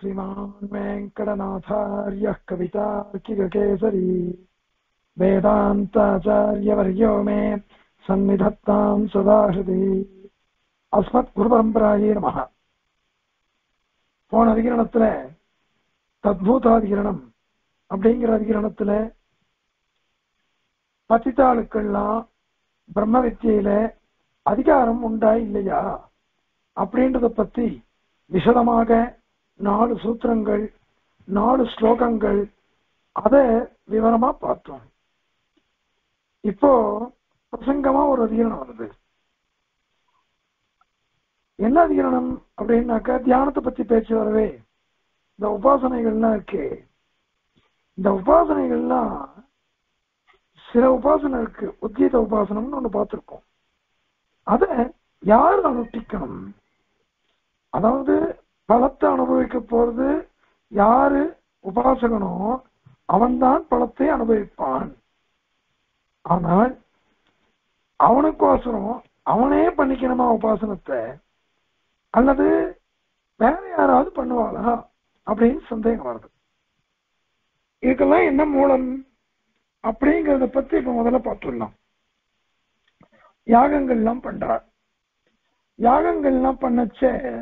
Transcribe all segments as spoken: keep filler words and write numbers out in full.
श्रीमान् वेङ्कटनाथार्यः कवितार्किककेसरी वेदान्ताचार्यवर्यो मे सन्निधत्तां सदा हृदि अस्मत्गुरुपरम्परायै नमः. போன அதிகரணத்துல தத்பூதாதிகரணம் அப்படிங்கிற அதிகரணத்துல பத்திதாளுக்கெல்லாம் பிரம்ம வித்தியில அதிகாரம் உண்டா இல்லையா அப்படின்றத பத்தி விசதமாக நாலு சூத்திரங்கள் நாலு ஸ்லோகங்கள் அத விவரமா பார்த்தோம். இப்போ பிரசங்கமா ஒரு அதிகரணம் வருது. என்ன அதிகரணம் அப்படின்னாக்கா தியானத்தை பத்தி பேச்சு வரவே இந்த உபாசனைகள்லாம் இருக்கு. இந்த உபாசனைகள்லாம் சில உபாசனை இருக்கு. உத்கீத உபாசனம்னு ஒண்ணு பார்த்திருக்கோம். அத யாரு அனுஷ்டிக்கணும், அதாவது பலத்தை அனுபவிக்க போறது யாரு உபாசகனோ அவன்தான் பலத்தை அனுபவிப்பான். ஆனால் அவனுக்கோசரம் அவனே பண்ணிக்கணுமா உபாசனத்தை அல்லது வேற யாராவது பண்ணுவாளா அப்படின்னு சந்தேகம் வருது. இதுக்கெல்லாம் என்ன மூலம் அப்படிங்கிறத பத்தி இப்ப முதல்ல பார்த்துடலாம். யாகங்கள்லாம் பண்றார். யாகங்கள்லாம் பண்ணச்ச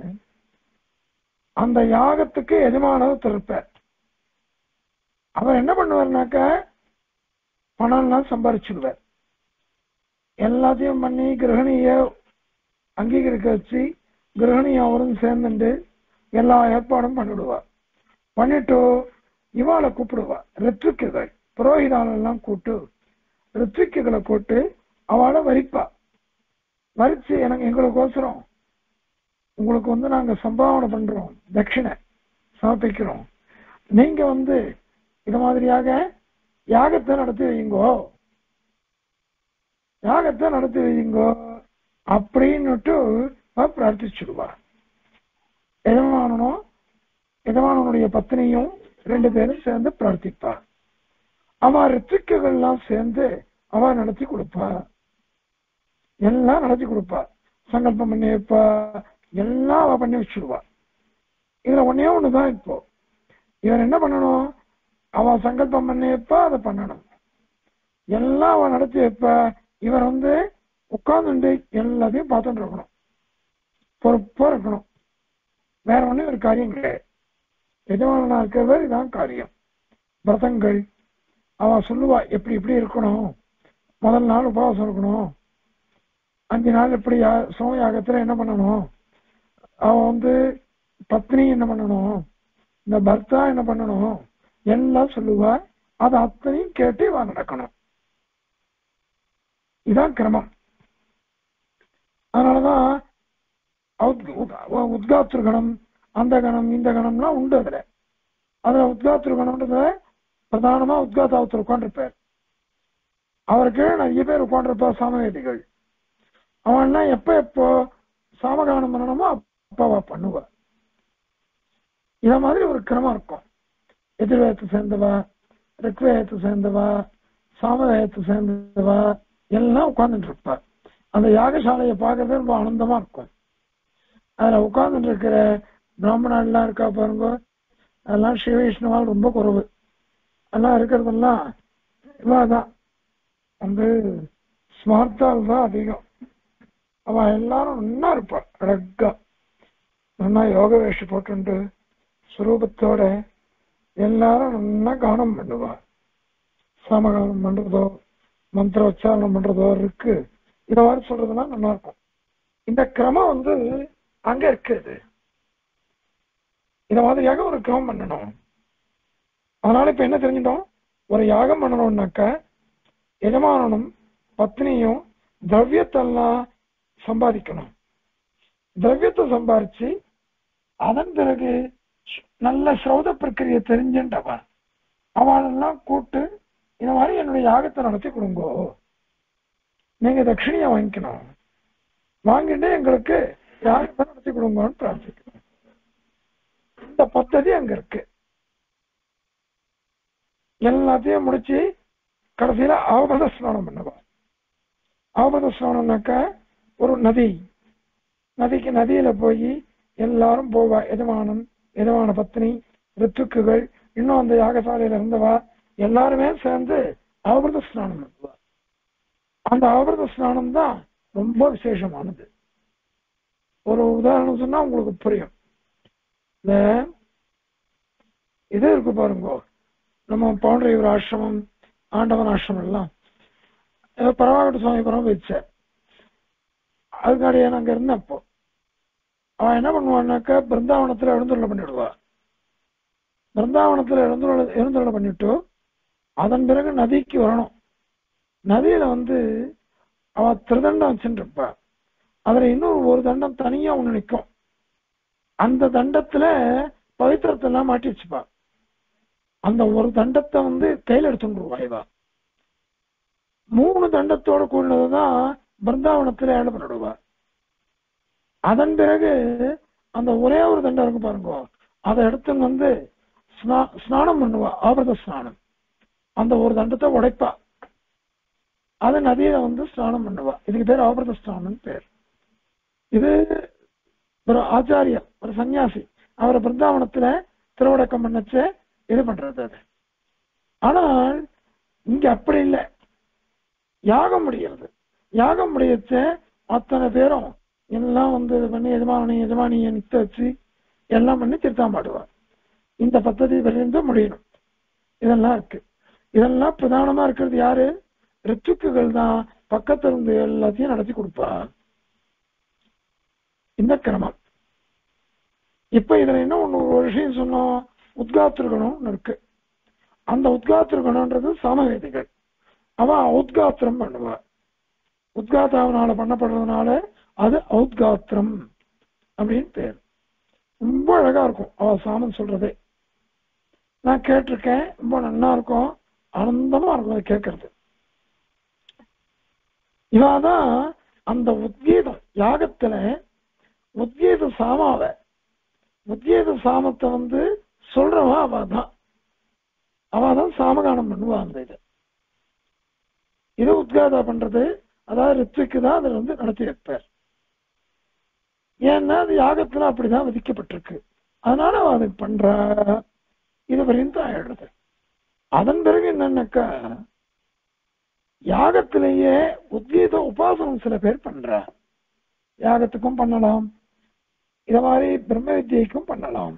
அந்த யாகத்துக்கு எஜமானவர் திருப்பார். அவர் என்ன பண்ணுவார்னாக்க பணம்லாம் சம்பாரிச்சுடுவார். எல்லாத்தையும் பண்ணி கிரகணிய அங்கீகரிக்க வச்சு கிரகணி அவரும் சேர்ந்துட்டு எல்லா ஏற்பாடும் பண்ணிவிடுவார். பண்ணிட்டு இவாளை கூப்பிடுவார். ரித்விக்குகள் புரோகிதாலெல்லாம் கூட்டு ரித்விக்குகளை கூட்டு அவளை வரிப்பா. வரிச்சு எனக்கு எங்களுக்கோசரம் உங்களுக்கு வந்து நாங்க சம்பாவனை பண்றோம், தட்சிணை சமர்ப்பிக்கிறோம், நீங்க வந்து இது மாதிரியாக யாகத்தை நடத்தி வையுங்கோ யாகத்தை நடத்தி வையுங்கோ அப்படின்னுட்டு பிரார்த்திச்சுடுவா. எஜமானனும் எஜமானனுடைய பத்னியும் ரெண்டு பேரும் சேர்ந்து பிரார்த்திப்பா. அவ ரித்விக்குகள்லாம் சேர்ந்து அவ நடத்தி கொடுப்பா. எல்லாம் நடத்தி கொடுப்பா. சங்கல்பம் பண்ணி வைப்பா. எல்லாம் அவ பண்ணி வச்சுடுவா. இதுல ஒன்னே ஒண்ணுதான், இப்போ இவர் என்ன பண்ணணும், அவ சங்கல்பம் பண்ணி வைப்பா, அதை பண்ணணும். எல்லாம் அவ நடத்தி வைப்பா. இவர் வந்து உட்கார்ந்து எல்லாத்தையும் பார்த்துட்டு இருக்கணும், பொறுப்பா இருக்கணும். வேற ஒண்ணும் ஒரு காரியம் கிடையாது. எஜமானா இருக்கிறவர் இதான் காரியம். விரதங்கள் அவ சொல்லுவா எப்படி எப்படி இருக்கணும், முதல் நாள் உபவாசம் இருக்கணும், அஞ்சு நாள் எப்படி சோமயாகத்துல என்ன பண்ணணும், அவன் வந்து பத்னி என்ன பண்ணணும், இந்த பர்த்தா என்ன பண்ணணும் எல்லாம் சொல்லுவா. அது அத்தனையும் கேட்டு இவன் நடக்கணும். இதான் கிரமம். அதனாலதான் உத்காத்ரு கணம் அந்த கணம் இந்த கணம்லாம் உண்டு. அதுல அதுல உத்காத்ரு கணம்ன்றத பிரதானமா உத்காத்தாவத்தர் உட்காண்டிருப்பார். அவருக்கு நிறைய பேர் உட்காண்டிருப்பார் சாமவேதிகள். அவன்னா எப்ப எப்போ சாமகானம் பண்ணணுமோ அப்பவா பண்ணுவா. இத மாதிரி ஒரு கிரமம் இருக்கும். எதிர்வேதத்தை சேர்ந்தவா, ரிக்வேதத்தை சேர்ந்தவா, சாமவேதத்தை சேர்ந்தவா எல்லாம் உட்கார்ந்துட்டு இருப்பா. அந்த யாகசாலையை பார்க்கறது ரொம்ப ஆனந்தமா இருக்கும். அதுல உட்கார்ந்துட்டு இருக்கிற பிராமணன் எல்லாம் இருக்கா பாருங்க, அதெல்லாம் ஸ்ரீ வைஷ்ணவால் ரொம்ப குறைவு. எல்லாம் இருக்கிறதெல்லாம் இவாதான் வந்து ஸ்மார்த்தால் தான் அதிகம். அவ எல்லாரும் நல்லா இருப்பா. அழகா நல்லா யோக வேஷம் போட்டு சுரூபத்தோட எல்லாரும் நல்லா கானம் பண்ணுவா. சாமகானம் பண்றதோ மந்திர உச்சாரணம் பண்றதோ இருக்கு. இத மாதிரி சொல்றதுலாம் நல்லா இருக்கும். இந்த கிரமம் வந்து அங்க இருக்குது. இத மாதிரியாக ஒரு கிரமம் பண்ணணும். அதனால இப்ப என்ன தெரிஞ்சிட்டோம், ஒரு யாகம் பண்ணணும்னாக்க எஜமானனும் பத்னியும் திரவியத்தெல்லாம் சம்பாதிக்கணும். திரவியத்தை சம்பாதிச்சு அதன் பிறகு நல்ல ஸ்ரௌத பிரக்கிரியை தெரிஞ்சுட்டவா அவளெல்லாம் கூட்டு இந்த மாதிரி என்னுடைய யாகத்தை நடத்தி கொடுங்கோ, நீங்க தட்சிணியா வாங்கிக்கணும், வாங்கிட்டு எங்களுக்கு யாகத்தை நடத்தி கொடுங்கன்னு பிரார்த்திக்கணும். இந்த பദ്ധதி அங்க இருக்கு. எல்லாத்தையும் முடிச்சு கடைசியில அவபத ஸ்நானம் பண்ணுவா. அவபத ஸ்நானம்னாக்கா ஒரு நதி, நதிக்கு நதியில போய் எல்லாரும் போவா. எஜமானம் எதுவான பத்னி ரித்துக்குகள் இன்னும் அந்த யாகசாலையில இருந்தவா எல்லாருமே சேர்ந்து அவபிரத ஸ்நானம் பண்ணுவா. அந்த அவபிரத ஸ்நானம் தான் ரொம்ப விசேஷமானது. ஒரு உதாரணம் சொன்னா உங்களுக்கு புரியும். இந்த இது இருக்கு பாருங்க, நம்ம பவுண்டரியூர் ஆசிரமம் ஆண்டவன் ஆசிரமம் எல்லாம் பரவாகட்ட சுவாமிபுரம் வச்ச அதுக்காடியே நாங்க இருந்தப்போ அவன் என்ன பண்ணுவான்னாக்கா பிருந்தாவனத்துல எழுந்துள்ள பண்ணிவிடுவா. பிருந்தாவனத்துல எழுந்துள்ள எழுந்துள்ள பண்ணிட்டு அதன் பிறகு நதிக்கு வரணும். நதியில வந்து அவ திருதண்டம் வச்சுட்டு இருப்பா. அதுல இன்னும் ஒரு தண்டம் தனியா ஒண்ணு நிற்கும். அந்த தண்டத்துல பவித்திரத்தை எல்லாம் மாட்டி வச்சுப்பா. அந்த ஒரு தண்டத்தை வந்து கையில எடுத்துருவா. இவா மூணு தண்டத்தோட கூடினதுதான் பிருந்தாவனத்துல ஏழு பண்ணிடுவா. அதன் பிறகு அந்த ஒரே ஒரு தண்டம் இருக்கு பாருங்க, அதை எடுத்து வந்து ஸ்நானம் பண்ணுவா. ஆபிரத ஸ்நானம். அந்த ஒரு தண்டத்தை உடைப்பா. அது நதியில வந்து ஸ்நானம் பண்ணுவா. இதுக்கு பேர் ஆபிரத ஸ்நானம் பேர். இது ஒரு ஆச்சாரியர், ஒரு சன்னியாசி, அவரை பிருந்தாவனத்துல திருவடக்கம் பண்ணச்ச இது பண்றது அது. ஆனால் இங்க அப்படி இல்லை. யாகம் முடிகிறது. யாகம் முடியச்ச அத்தனை பேரும் எல்லாம் வந்து பண்ணி எஜமானி எஜமானியை நித்த வச்சு எல்லாம் பண்ணி திருத்தாம் பாடுவார். இந்த பദ്ധதி விரைந்து முடியணும். இதெல்லாம் இருக்கு. இதெல்லாம் பிரதானமா இருக்கிறது யாரு? ரித்துக்குகள் தான். பக்கத்துல இருந்து எல்லாத்தையும் நடத்தி கொடுப்பா இந்த கிரமம். இப்ப இதுல என்ன ஒண்ணு ஒரு விஷயம் சொன்னோம், உத்காத்திருக்கணும் இருக்கு. அந்த உத்காத்திருக்கணும்ன்றது சாமவேதிகள். அவன் ஔத்காத்திரம் பண்ணுவா. உத்காத்தாவனால பண்ணப்படுறதுனால அது ஔத்காத்திரம் அப்படின்னு பேர். ரொம்ப அழகா இருக்கும் அவ சாமம் சொல்றதே. நான் கேட்டிருக்கேன். ரொம்ப நல்லா இருக்கும், ஆனந்தமா இருக்கும் அதை கேட்கறது. இவாதான் அந்த உத்கீதம் யாகத்துல உத்கீத சாமாவ உத்கீத சாமத்தை வந்து சொல்றவா அவதான். அவதான் சாமகானம் பண்ணுவா. அந்த இது இது உத்காதா பண்றது. அதாவது ரித்விக்கு தான் அதுல வந்து நடத்தி வைப்பார். ஏன்னா அது யாகத்துல அப்படிதான் விதிக்கப்பட்டிருக்கு. அதனால அவ அதை பண்ற. இது வரையும் தான் ஆயிடுறது. அதன் பிறகு என்னன்னாக்கா யாகத்திலேயே உத்கீத உபாசனம் சில பேர் பண்ற. யாகத்துக்கும் பண்ணலாம், இத மாதிரி பிரம்ம வித்தியைக்கும் பண்ணலாம்.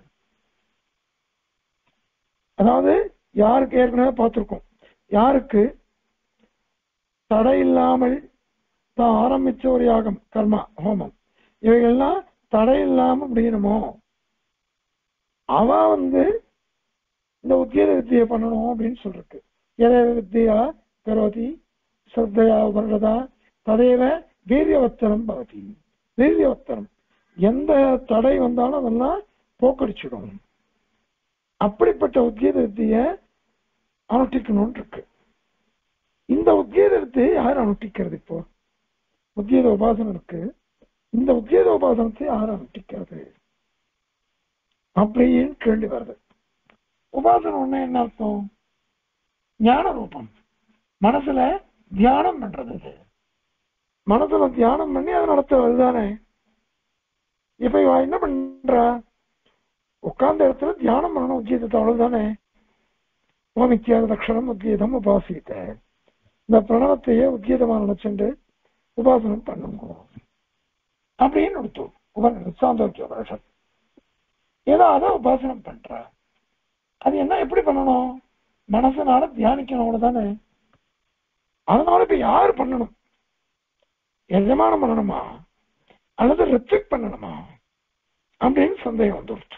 அதாவது யாருக்கு ஏற்கனவே பார்த்திருக்கோம், யாருக்கு தடை இல்லாமல் தான் ஆரம்பிச்ச ஒரு யாகம் கர்மா ஹோமம் இவைகள்லாம் தடை இல்லாம முடியணுமோ அவ வந்து இந்த உத்கீத வித்தியை பண்ணணும் அப்படின்னு சொல்லிருக்கு. எதை வித்தியா கரோதி ஸ்ரத்தையா வருடதா ததைவ வீரியவத்தரம் பவதி. வீரியவத்தரம் எந்த தடை வந்தாலும் அதெல்லாம் போக்கடிச்சிடும். அப்படிப்பட்ட உத்கீத வித்தியை அனுஷ்டிக்கணும்னு இருக்கு. இந்த உத்கீத வித்தியை யார் அனுஷ்டிக்கிறது? இப்போ உத்கீத உபாசனம் இருக்கு. இந்த உத்கீத உபாசனத்தை யார் அனுஷ்டிக்கிறது அப்படின்னு கேள்வி வருது. உபாசனம் ஒண்ணு என்ன அர்த்தம்? ஞான ரூபம். மனசுல தியானம் பண்றது. மனசுல தியானம் பண்ணி அதை நடத்துறது தானே. இப்ப இவ என்ன பண்றா? உட்கார்ந்த இடத்துல தியானம் பண்ணணும் உத்கீதத்தை, அவ்வளவுதானே. ஓமித்தியாத லட்சணம் உத்கீதம் உபாசித்த. இந்த பிரணவத்தையே உத்கீதமா நினைச்சுட்டு உபாசனம் பண்ணுங்க அப்படின்னு எடுத்தோம். சாந்தோக்கிய உபனிஷத் ஏதோ அதை உபாசனம் பண்ற. அது என்ன எப்படி பண்ணணும்? மனசனால தியானிக்கணும் தானே. அதனால இப்ப யாரு பண்ணணும்? எஜமானம் பண்ணணுமா அல்லது ரித்விக் பண்ணணுமா அப்படின்னு சந்தேகம் வந்துருச்சு.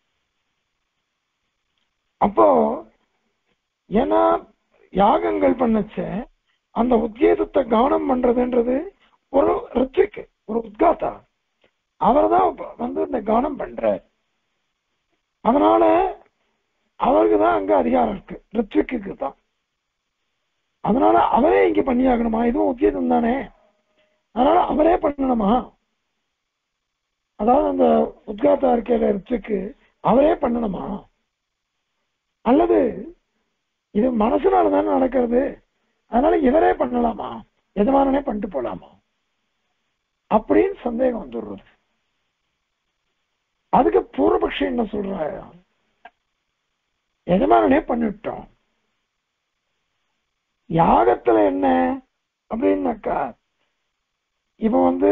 அப்போ ஏன்னா யாகங்கள் பண்ணச்ச அந்த உத்கீதத்தை கவனம் பண்றதுன்றது ஒரு ரித்விக், ஒரு உத்காத்தா. அவர் தான் வந்து இந்த கவனம் பண்ற. அதனால அவருக்கு தான் அங்க அதிகாரம் இருக்கு, ரித்விக்கு தான். அதனால அவரே இங்க பண்ணியாகணுமா? இதுவும் உத்கீதம் தானே. அதனால அவரே பண்ணணுமா? அதாவது அந்த உத்காத்தா இருக்கையில ரித்விக்கு அவரே பண்ணணுமா? அல்லது இது மனசுனால தானே நடக்கிறது, அதனால இவரே பண்ணலாமா, எஜமானனே பண்ணிட்டு போலாமா அப்படின்னு சந்தேகம் வந்துடுறது. அதுக்கு பூர்வபக்ஷ பூர்வபக்ஷி என்ன சொல்ற, எஜமானனே பண்ணிவிட்டோம். யாகத்துல என்ன அப்படின்னாக்கா, இப்ப வந்து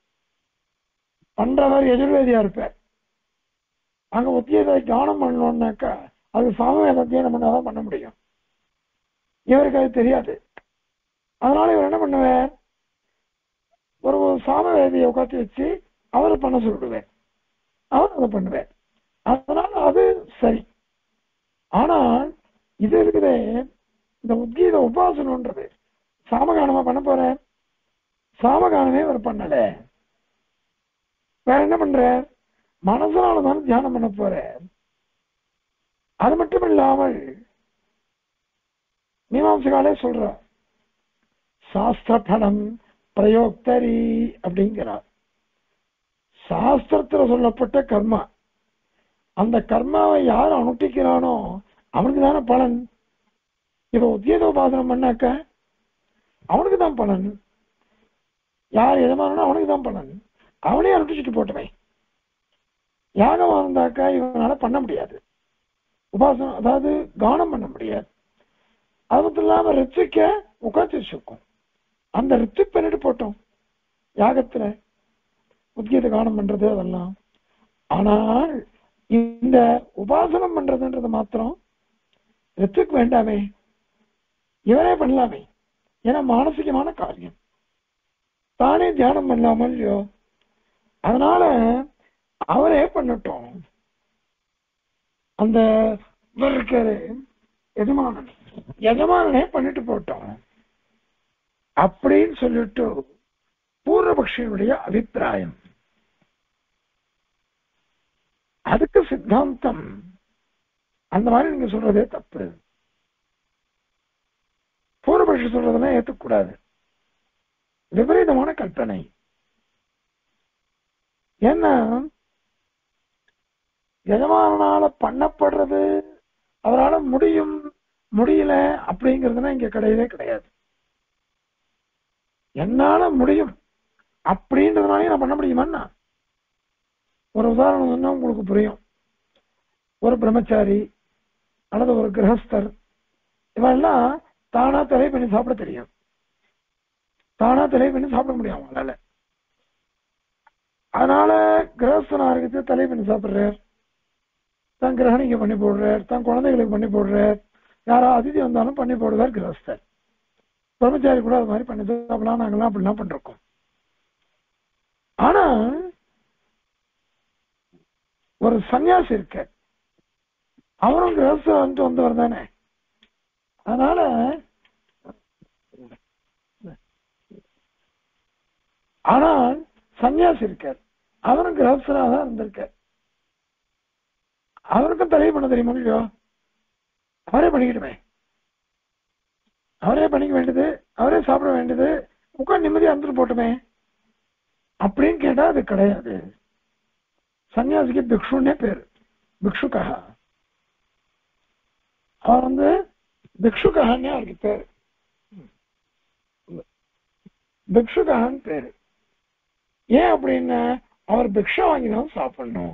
பண்றவர் எதிர்வேதியா இருப்பார். அங்க உத்தியத்தை கவனம் பண்ணணும்னாக்கா அது சாமவேதத்தையே நம்ம தான் பண்ண முடியும். இவருக்கு அது தெரியாது. அதனால இவர் என்ன பண்ணுவார், ஒரு சாமவேதியை உட்காந்து வச்சு அவரை பண்ண சொல்லிடுவேன், அவர் அதை பண்ணுவார். அதனால அது சரி. ஆனால் இது இருக்குதே, இந்த உத்கீத உபாசனன்றது சாமகானமா பண்ண போற, சாமகானமே அவர் பண்ணல. வேற என்ன பண்ற, மனசாலதான் தியானம் பண்ண போற. அது மட்டும் இல்லாமல் மீமாம்சகாலே சொல்ற சாஸ்திர பலம் பிரயோக்தரி அப்படிங்கிறார். சாஸ்திரத்துல சொல்லப்பட்ட கர்மா, அந்த கர்மாவை யார் அனுஷ்டிக்கிறானோ அவனுக்கு தானே பலன். இப்ப உத்கீத உபாசனம் பண்ணாக்க அவனுக்கு தான் பலன். யார் எதமானோ அவனுக்கு தான் பலன். அவனே அனுஷ்டிச்சுட்டு போட்டவை. யாகமா இருந்தாக்கா இவனால பண்ண முடியாது, உபாசனம் அதாவது கானம் பண்ண முடியாது. அது மட்டும் இல்லாம ரித்துக்க உட்காந்து வச்சிருக்கும். அந்த ரித்து பண்ணிட்டு போட்டோம் யாகத்துல உத்கீத கானம் பண்றது அதெல்லாம். ஆனால் இந்த உபாசனம் பண்றதுன்றது மாத்திரம் ரித்துக்கு வேண்டாமே, இவனே பண்ணலாமே. ஏன்னா மானசிகமான காரியம், தானே தியானம் பண்ணலாமல் இல்லையோ. அதனால அவரே பண்ணட்டும். அந்த இருக்காரு எஜமானன், எஜமானனே பண்ணிட்டு போட்டோம் அப்படின்னு சொல்லிட்டு பூர்வபக்ஷியுடைய அபிப்பிராயம். அதுக்கு சித்தாந்தம் அந்த மாதிரி நீங்க சொல்றதே தப்பு. பூர்வபக்ஷி சொல்றதெல்லாம் ஏற்றுக்கூடாது, விபரீதமான கற்பனை. ஏன்னா எஜமானால பண்ணப்படுறது அவரால் முடியும் முடியல அப்படிங்கிறதுனா இங்க கிடையவே கிடையாது. என்னால முடியும் அப்படின்றதுனாலே நான் பண்ண முடியுமான்னா, ஒரு உதாரணம் சொன்னா உங்களுக்கு புரியும். ஒரு பிரம்மச்சாரி அல்லது ஒரு கிரகஸ்தர் இவெல்லாம் தானா தலை பண்ணி சாப்பிட தெரியும், தானா தலை பண்ணி சாப்பிட முடியும் அவங்களால. அதனால கிரகஸ்தனா இருக்கிறது தலை பண்ணி சாப்பிடுறார், தன் கிரகணிக்கு பண்ணி போடுறார், தன் குழந்தைகளுக்கு பண்ணி போடுறார், யாரோ அதிதி வந்தாலும் பண்ணி போடுவார் கிரகஸ்தர். பிரம்மச்சாரி கூட அது மாதிரி பண்ணி சாப்பிடலாம், நாங்கெல்லாம் அப்படிலாம் பண்ணிருக்கோம். ஆனா ஒரு சன்னியாசி இருக்க, அவரும் கிரகஸ்தர் வந்துட்டு வந்தவர் தானே. அதனால ஆனால் சன்னியாசி இருக்கார், அவரும் கிரகஸ்தராக தான் இருந்திருக்கார். அவருக்கும் தலை பண்ண தெரியுமா இல்லையோ, அவரே பண்ணிக்கிட்டுமே, அவரே பண்ணிக்க வேண்டியது, அவரே சாப்பிட வேண்டியது, உட்காந்து நிம்மதியா இருந்துட்டு போட்டுமே அப்படின்னு கேட்டா அது கிடையாது. சன்னியாசிக்கு பிக்ஷுன்னே பேரு, பிக்ஷுக்கா. அவர் வந்து பிக்ஷுக்கான்னே அவருக்கு பேரு, பிக்ஷுக்கான்னு பேரு. ஏன் அப்படின்னா அவர் பிக்ஷா வாங்கிதான் சாப்பிடணும்,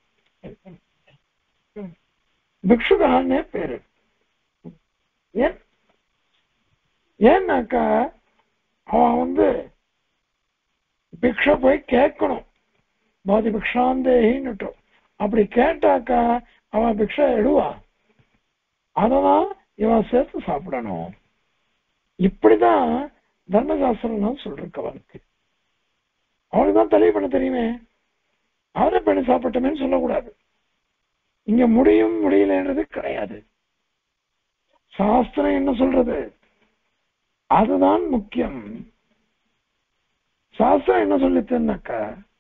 பிக்ஷுக்கான்னே பேரு. ஏன் ஏன்னாக்கா அவன் வந்து பிக்ஷ போய் கேட்கணும், பாதி பிக்ஷாந்தேகின்னு. அப்படி கேட்டாக்கா அவன் பிக்ஷா எடுவா, அததான் இவன் சேர்த்து சாப்பிடணும். இப்படிதான் தர்மசாஸ்திரம் சொல்றக்கு. அவனுக்கு அவனுக்குதான் தலை பண்ண தெரியுமே, அவரை பண்ணி சாப்பிட்டமேன்னு சொல்லக்கூடாது. இங்க முடியும் முடியலன்றது கிடையாது. சாஸ்திரம் என்ன சொல்றது அதுதான் முக்கியம். சாஸ்திரம் என்ன சொல்லிச்சுன்னாக்கா,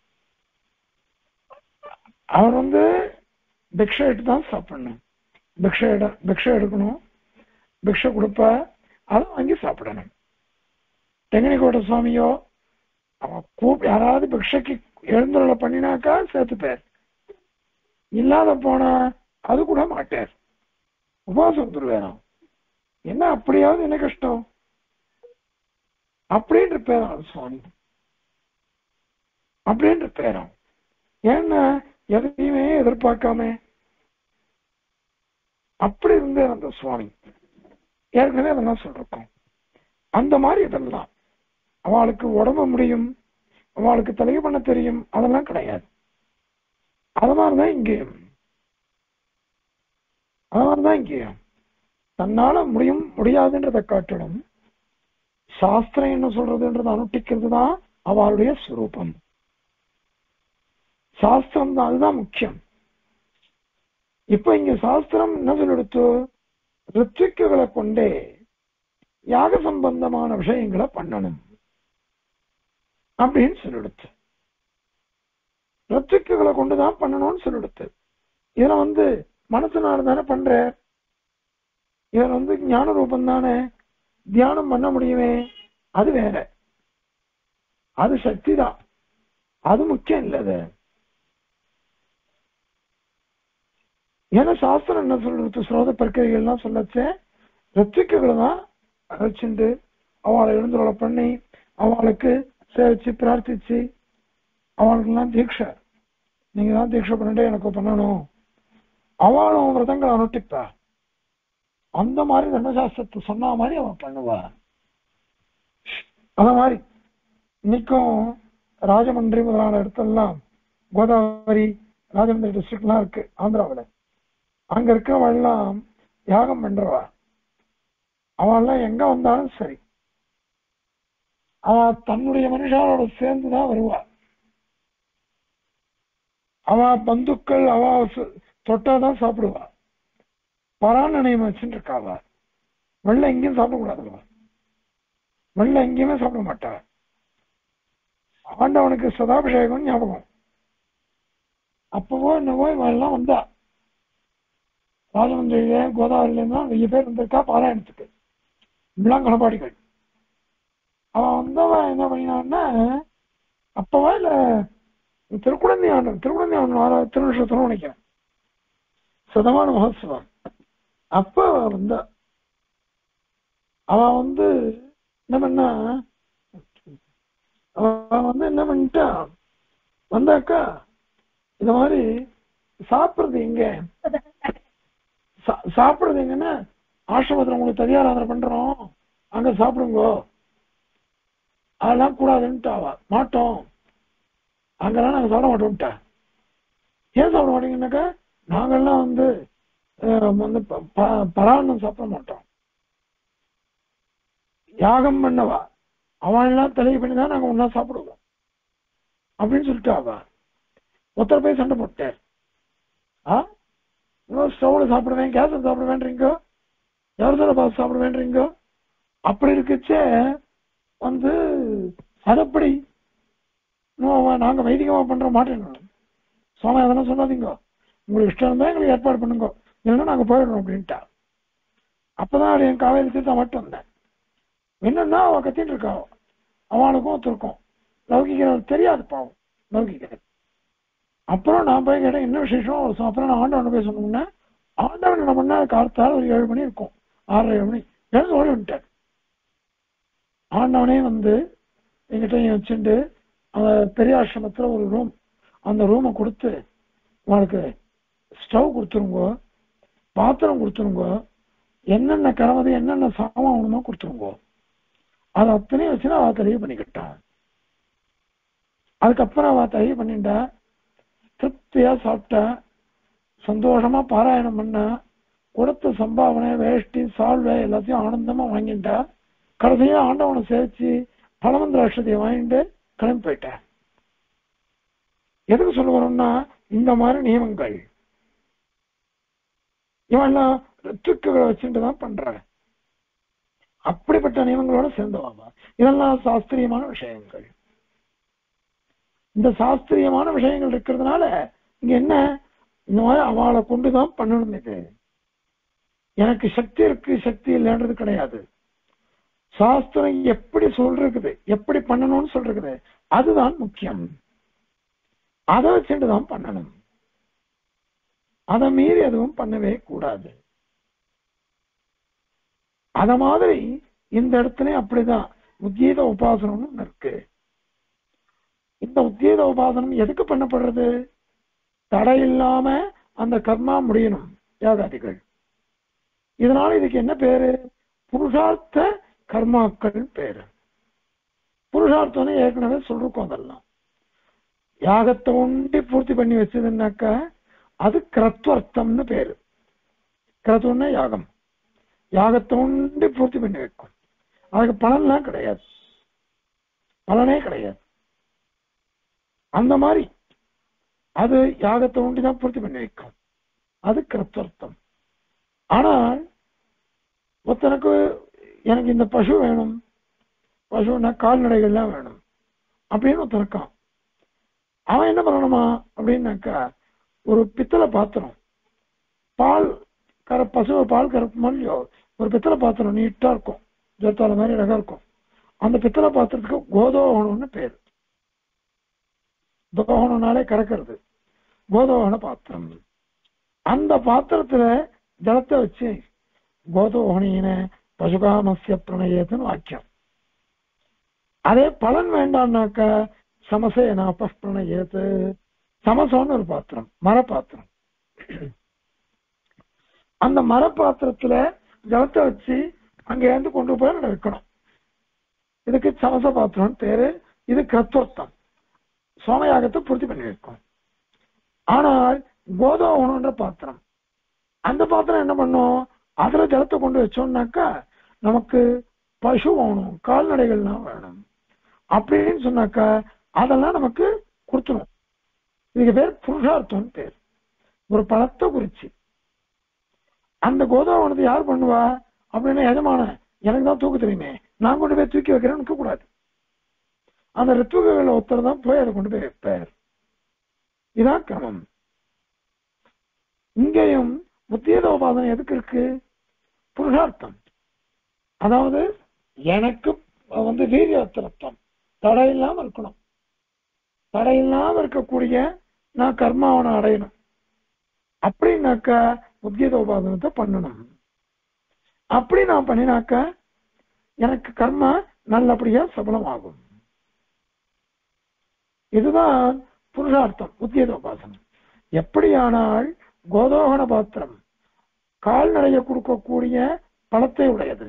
அவர் வந்து பிக்ஷை எடுத்து தான் சாப்பிடணும், பிக்ஷை எட பிக்ஷை எடுக்கணும், பிக்ஷை கொடுப்ப அதை வாங்கி சாப்பிடணும். தெங்கனிக்கோட்டை சுவாமியோ அவன் கூப் யாராவது பிக்ஷைக்கு எழுந்துள்ள பண்ணினாக்கா சேர்த்துப்பார், இல்லாத போனா அது கூட மாட்டார், உபவாசம் துருவேணும். என்ன அப்படியாவது என்ன கஷ்டம் அப்படின்னு இருப்பேன் சுவாமி, அப்படின்னு இருப்பேன். ஏன்னா எதையுமே எதிர்பார்க்காம அப்படி இருந்தே அந்த சுவாமி ஏற்கனவே அதெல்லாம் சொல்றோம். அந்த மாதிரி இதெல்லாம் அவளுக்கு உடம்பு முடியும், அவளுக்கு தலைவு பண்ண தெரியும், அதெல்லாம் கிடையாது. அது மாதிரிதான் இங்கேயும் அது மாதிரிதான் இங்கேயும் தன்னால முடியும் முடியாதுன்றதை காட்டணும். சாஸ்திரம் என்ன சொல்றதுன்றதை அனுஷ்டிக்கிறது தான் அவளுடைய ஸ்வரூபம். சாஸ்திரம் தான், அதுதான் முக்கியம். இப்ப இங்க சாஸ்திரம் என்ன சொல்லிடுத்து, ரித்விக்குகளை கொண்டே யாக சம்பந்தமான விஷயங்களை பண்ணணும் அப்படின்னு சொல்லிடுத்து. ரித்விக்குகளை கொண்டுதான் பண்ணணும்னு சொல்லிடுத்து. இதுல வந்து மனசுனால தானே பண்ற, இதுல வந்து ஞான ரூபம் தானே, தியானம் பண்ண முடியுமே, அது வேற, அது சக்தி தான், அது முக்கியம் இல்லது. ஏன்னா சாஸ்திரம் என்ன சொல்றது, ஸ்ரோத பிரக்கிரிகள் எல்லாம் சொல்லச்சே ரித்விக்குகளை தான் அழைச்சிண்டு அவளை எழுந்துள்ள பண்ணி அவளுக்கு சேவிச்சு பிரார்த்திச்சு அவளுக்கெல்லாம் தீட்சை, நீங்க தான் தீட்சை பண்ணிட்டு எனக்கு பண்ணணும், அவளும் விரதங்களை அனுஷ்டிப்பா. அந்த மாதிரி தர்மசாஸ்திரத்தை சொன்ன மாதிரி அவன் பண்ணுவா. அத மாதிரி இன்னைக்கும் ராஜமன்றி முதலான இடத்தெல்லாம் கோதாவரி ராஜமந்திரி டிஸ்ட்ரிக்ட் எல்லாம் இருக்கு ஆந்திராவில். அங்க இருக்கிறவெல்லாம் யாகம் பண்றவா. அவெல்லாம் எங்க வந்தாலும் சரி அவ தன்னுடைய மனுஷாரோட சேர்ந்துதான் வருவா. அவ பந்துக்கள் அவ தொட்டாதான் சாப்பிடுவா. பரான நியமம் வச்சுட்டு இருக்காவா. வெள்ளை எங்கேயும் சாப்பிடக்கூடாதுவா, வெள்ளை எங்கேயுமே சாப்பிட மாட்டா. ஆண்டவனுக்கு சதாபிஷேகம் ஞாபகம். அப்பவோ என்னவோ இவெல்லாம் வந்தா ராஜமந்திரியில கோதாவரியில இருந்தா வெய்ய பேர் வந்திருக்கா பாராயணத்துக்கு, இளங்கணபாடிகள். அவன் வந்தவன் என்ன பண்ணினான்னா, அப்பவா இல்ல திருக்குழந்தை ஆண்டு திருக்குழந்தை ஆண்டு ஆறா திருநட்சத்திரம் நினைக்கிறேன், சதமான மகோத்சவம். அப்ப வந்தா அவன் வந்து என்ன பண்ணா, அவன் வந்து என்ன பண்ணிட்டா வந்தாக்கா இந்த மாதிரி சாப்பிடுறது எங்க சாப்பிடுறது எங்கன்னா, ஆசிரமத்தில் உங்களுக்கு தனியாராதனை பண்றோம் அங்க சாப்பிடுங்கோ, அதெல்லாம் கூடாதுன்ட்டு அவ மாட்டோம், அங்கெல்லாம் நாங்க சாப்பிட மாட்டோம்ட்டா. ஏன் சாப்பிட மாட்டீங்கன்னாக்கா, நாங்கெல்லாம் வந்து வந்து பராணம் சாப்பிட மாட்டோம், யாகம் பண்ணவா அவன் எல்லாம் தலையை பண்ணிதான் நாங்க ஒன்னா சாப்பிடுவோம் அப்படின்னு சொல்லிட்டு அவ ஒருத்தர் போய் சண்டை போட்டார். ஆஹ் ஸ்டவ்ல சாப்பிடுவேன், கேஸ்ல சாப்பிடுவேன்றீங்கோ, எவரத்துல பார்த்து சாப்பிடுவேன்றீங்கோ. அப்படி இருக்குச்சே வந்து அதப்படி நாங்க வைதிகமா பண்ற மாட்டேன் சுவாமி, அதெல்லாம் சொல்லாதீங்க, உங்களுக்கு இஷ்டம் இருந்தா எங்களுக்கு ஏற்பாடு பண்ணுங்க, இல்லைன்னா நாங்க போயிடுறோம் அப்படின்ட்டா. அப்பதான் என் காவேரி தீர்த்தா மட்டும் வந்தேன். என்னன்னா அவ கத்திட்டு இருக்கா, அவனுக்கும் ஒருத்தருக்கும் லௌகிக தெரியாது பாவம் லௌகிக. அப்புறம் நான் போய் கேட்டேன் என்ன விசேஷம். அப்புறம் நான் ஆண்டவன் போய் சொன்னோம்னா, ஆண்டவன் என்ன பண்ணா காலத்தால் ஒரு ஏழு மணி இருக்கும், ஆறரை ஏழு மணி எழுந்து ஓடி விட்டார். ஆண்டவனே வந்து எங்கிட்ட வச்சுட்டு அந்த பெரிய ஆசிரமத்துல ஒரு ரூம், அந்த ரூமை கொடுத்து உனக்கு ஸ்டவ் கொடுத்துருங்கோ, பாத்திரம் கொடுத்துருங்கோ, என்னென்ன கிழமது என்னென்ன சாமான் ஒண்ணுமோ கொடுத்துருங்கோ, அதை அத்தனையும் வச்சுன்னா அவ தெளிவு பண்ணிக்கிட்டான். அதுக்கப்புறம் அவ தெளிவு பண்ணிட்டா, திருப்தியா சாப்பிட்டா, சந்தோஷமா பாராயணம் பண்ணா, கொடுத்த சம்பாவனை வேஷ்டி சால்வை எல்லாத்தையும் ஆனந்தமா வாங்கிட்டா. கடைசியா ஆண்டவனை சேர்த்து பலமந்திர அக்ஷதையை வாங்கிட்டு கிளம்பி போயிட்டேன். எதுக்கு சொல்ல வரோம்னா, இந்த மாதிரி நியமங்கள் இவெல்லாம் ரித்துக்களை வச்சுட்டு தான் பண்ற. அப்படிப்பட்ட நியமங்களோட சேர்ந்தவாங்க. இதெல்லாம் சாஸ்திரியமான விஷயங்கள். இந்த சாஸ்திரியமான விஷயங்கள் இருக்கிறதுனால இங்க என்ன, இந்த மாதிரி அவளை கொண்டுதான் பண்ணணும். இது எனக்கு சக்தி இருக்கு சக்தி இல்லைன்றது கிடையாது. சாஸ்திரம் எப்படி சொல்றது, எப்படி பண்ணணும்னு சொல்றது, அதுதான் முக்கியம். அதை வச்சுட்டு தான் பண்ணணும், அதை மீறி எதுவும் பண்ணவே கூடாது. அத மாதிரி இந்த இடத்துல அப்படிதான் உத்கீத உபாசனம் இருக்கு. இந்த உத்கீத உபாசனம் எதுக்கு பண்ணப்படுறது, தடை இல்லாம அந்த கர்மா முடியணும் யாகாதிகள். இதனால இதுக்கு என்ன பேரு? புருஷார்த்த கர்மாக்கள் பேரு. புருஷார்த்தம்னு ஏற்கனவே சொல்லிருக்கோம். அதெல்லாம் யாகத்தை ஒண்டி பூர்த்தி பண்ணி வச்சதுன்னாக்கா அது கிரத்வர்த்தம்னு பேரு. கிரத்துவம்னா யாகம். யாகத்தை ஒண்டி பூர்த்தி பண்ணி வைக்கும். அதுக்கு பலன்லாம் கிடையாது, பலனே கிடையாது. அந்த மாதிரி அது யாகத்தை ஒண்டிதான் பூர்த்தி பண்ணி வைக்கும். அது கிரத்வர்த்தம். ஆனால் ஒருத்தனுக்கு எனக்கு இந்த பசு வேணும், பசுன்னா கால்நடைகள்லாம் வேணும் அப்படின்னு ஒருத்தனுக்கான். அவன் என்ன பண்ணணுமா அப்படின்னாக்கா, ஒரு பித்தளை பாத்திரம், பால் கர பசுவை பால் கறப்பு மாதிரியோ ஒரு பித்தளை பாத்திரம் நீட்டா இருக்கும், ஜோத்தால மாதிரி அழகா இருக்கும். அந்த பித்தளை பாத்திரத்துக்கு கோதோகணம்னு பேரு. தோகணம்னாலே கறக்கிறது, கோதோகண பாத்திரம். அந்த பாத்திரத்துல ஜலத்தை வச்சு கோதோகணின பசுகாமசிய பிரணயத்துன்னு வாக்கியம். அதே பலன் வேண்டாம்னாக்கா சமசேனாப பிரணயத்து, சமசம்னு ஒரு பாத்திரம், மரப்பாத்திரம். அந்த மரப்பாத்திரத்துல ஜலத்தை வச்சு அங்க இருந்து கொண்டு போய் நட வைக்கணும். இதுக்கு சமச பாத்திரம் பேரு. இது கிரத்வர்த்தம், சோமயாகத்தை பூர்த்தி பண்ணி வைக்கும். ஆனால் கோதோகணம்ன்ற பாத்திரம், அந்த பாத்திரம் என்ன பண்ணும்? அதுல ஜலத்தை கொண்டு வச்சோம்னாக்கா நமக்கு பசு வேணும், கால்நடைகள்லாம் வேணும் அப்படின்னு சொன்னாக்கா அதெல்லாம் நமக்கு கொடுத்துடும். இதுக்கு பேர் புருஷார்த்தம் பேர். ஒரு பழத்தை குறிச்சு அந்த கோதோகணத்தை யார் பண்ணுவா அப்படின்னா, எஜமான எனக்கு தான் தூக்க தெரியுமே, நான் கொண்டு போய் தூக்கி வைக்கிறேன்னு இருக்க கூடாது. அந்த ரித்துவர்கள் ஒருத்தர் தான் போய் அதை கொண்டு போய் வைப்பார். இதான் கிரமம். இங்கேயும் உத்தியோகோபாசனை எதுக்கு இருக்கு? புருஷார்த்தம். அதாவது எனக்கு வந்து வீரியத்திரத்தம் தடை இல்லாம இருக்கணும். தடை இல்லாம இருக்கக்கூடிய நான் கர்மாவனை அடையணும் அப்படின்னாக்கா உத்தியோகோபாசனத்தை பண்ணணும். அப்படி நான் பண்ணினாக்க எனக்கு கர்மா நல்லபடியா சபலமாகும். இதுதான் புருஷார்த்தம், உத்தியோகோபாசனம். எப்படியானால் கோதோகண பாத்திரம் கால்நடைய கொடுக்கக்கூடிய பழத்தை உடையது.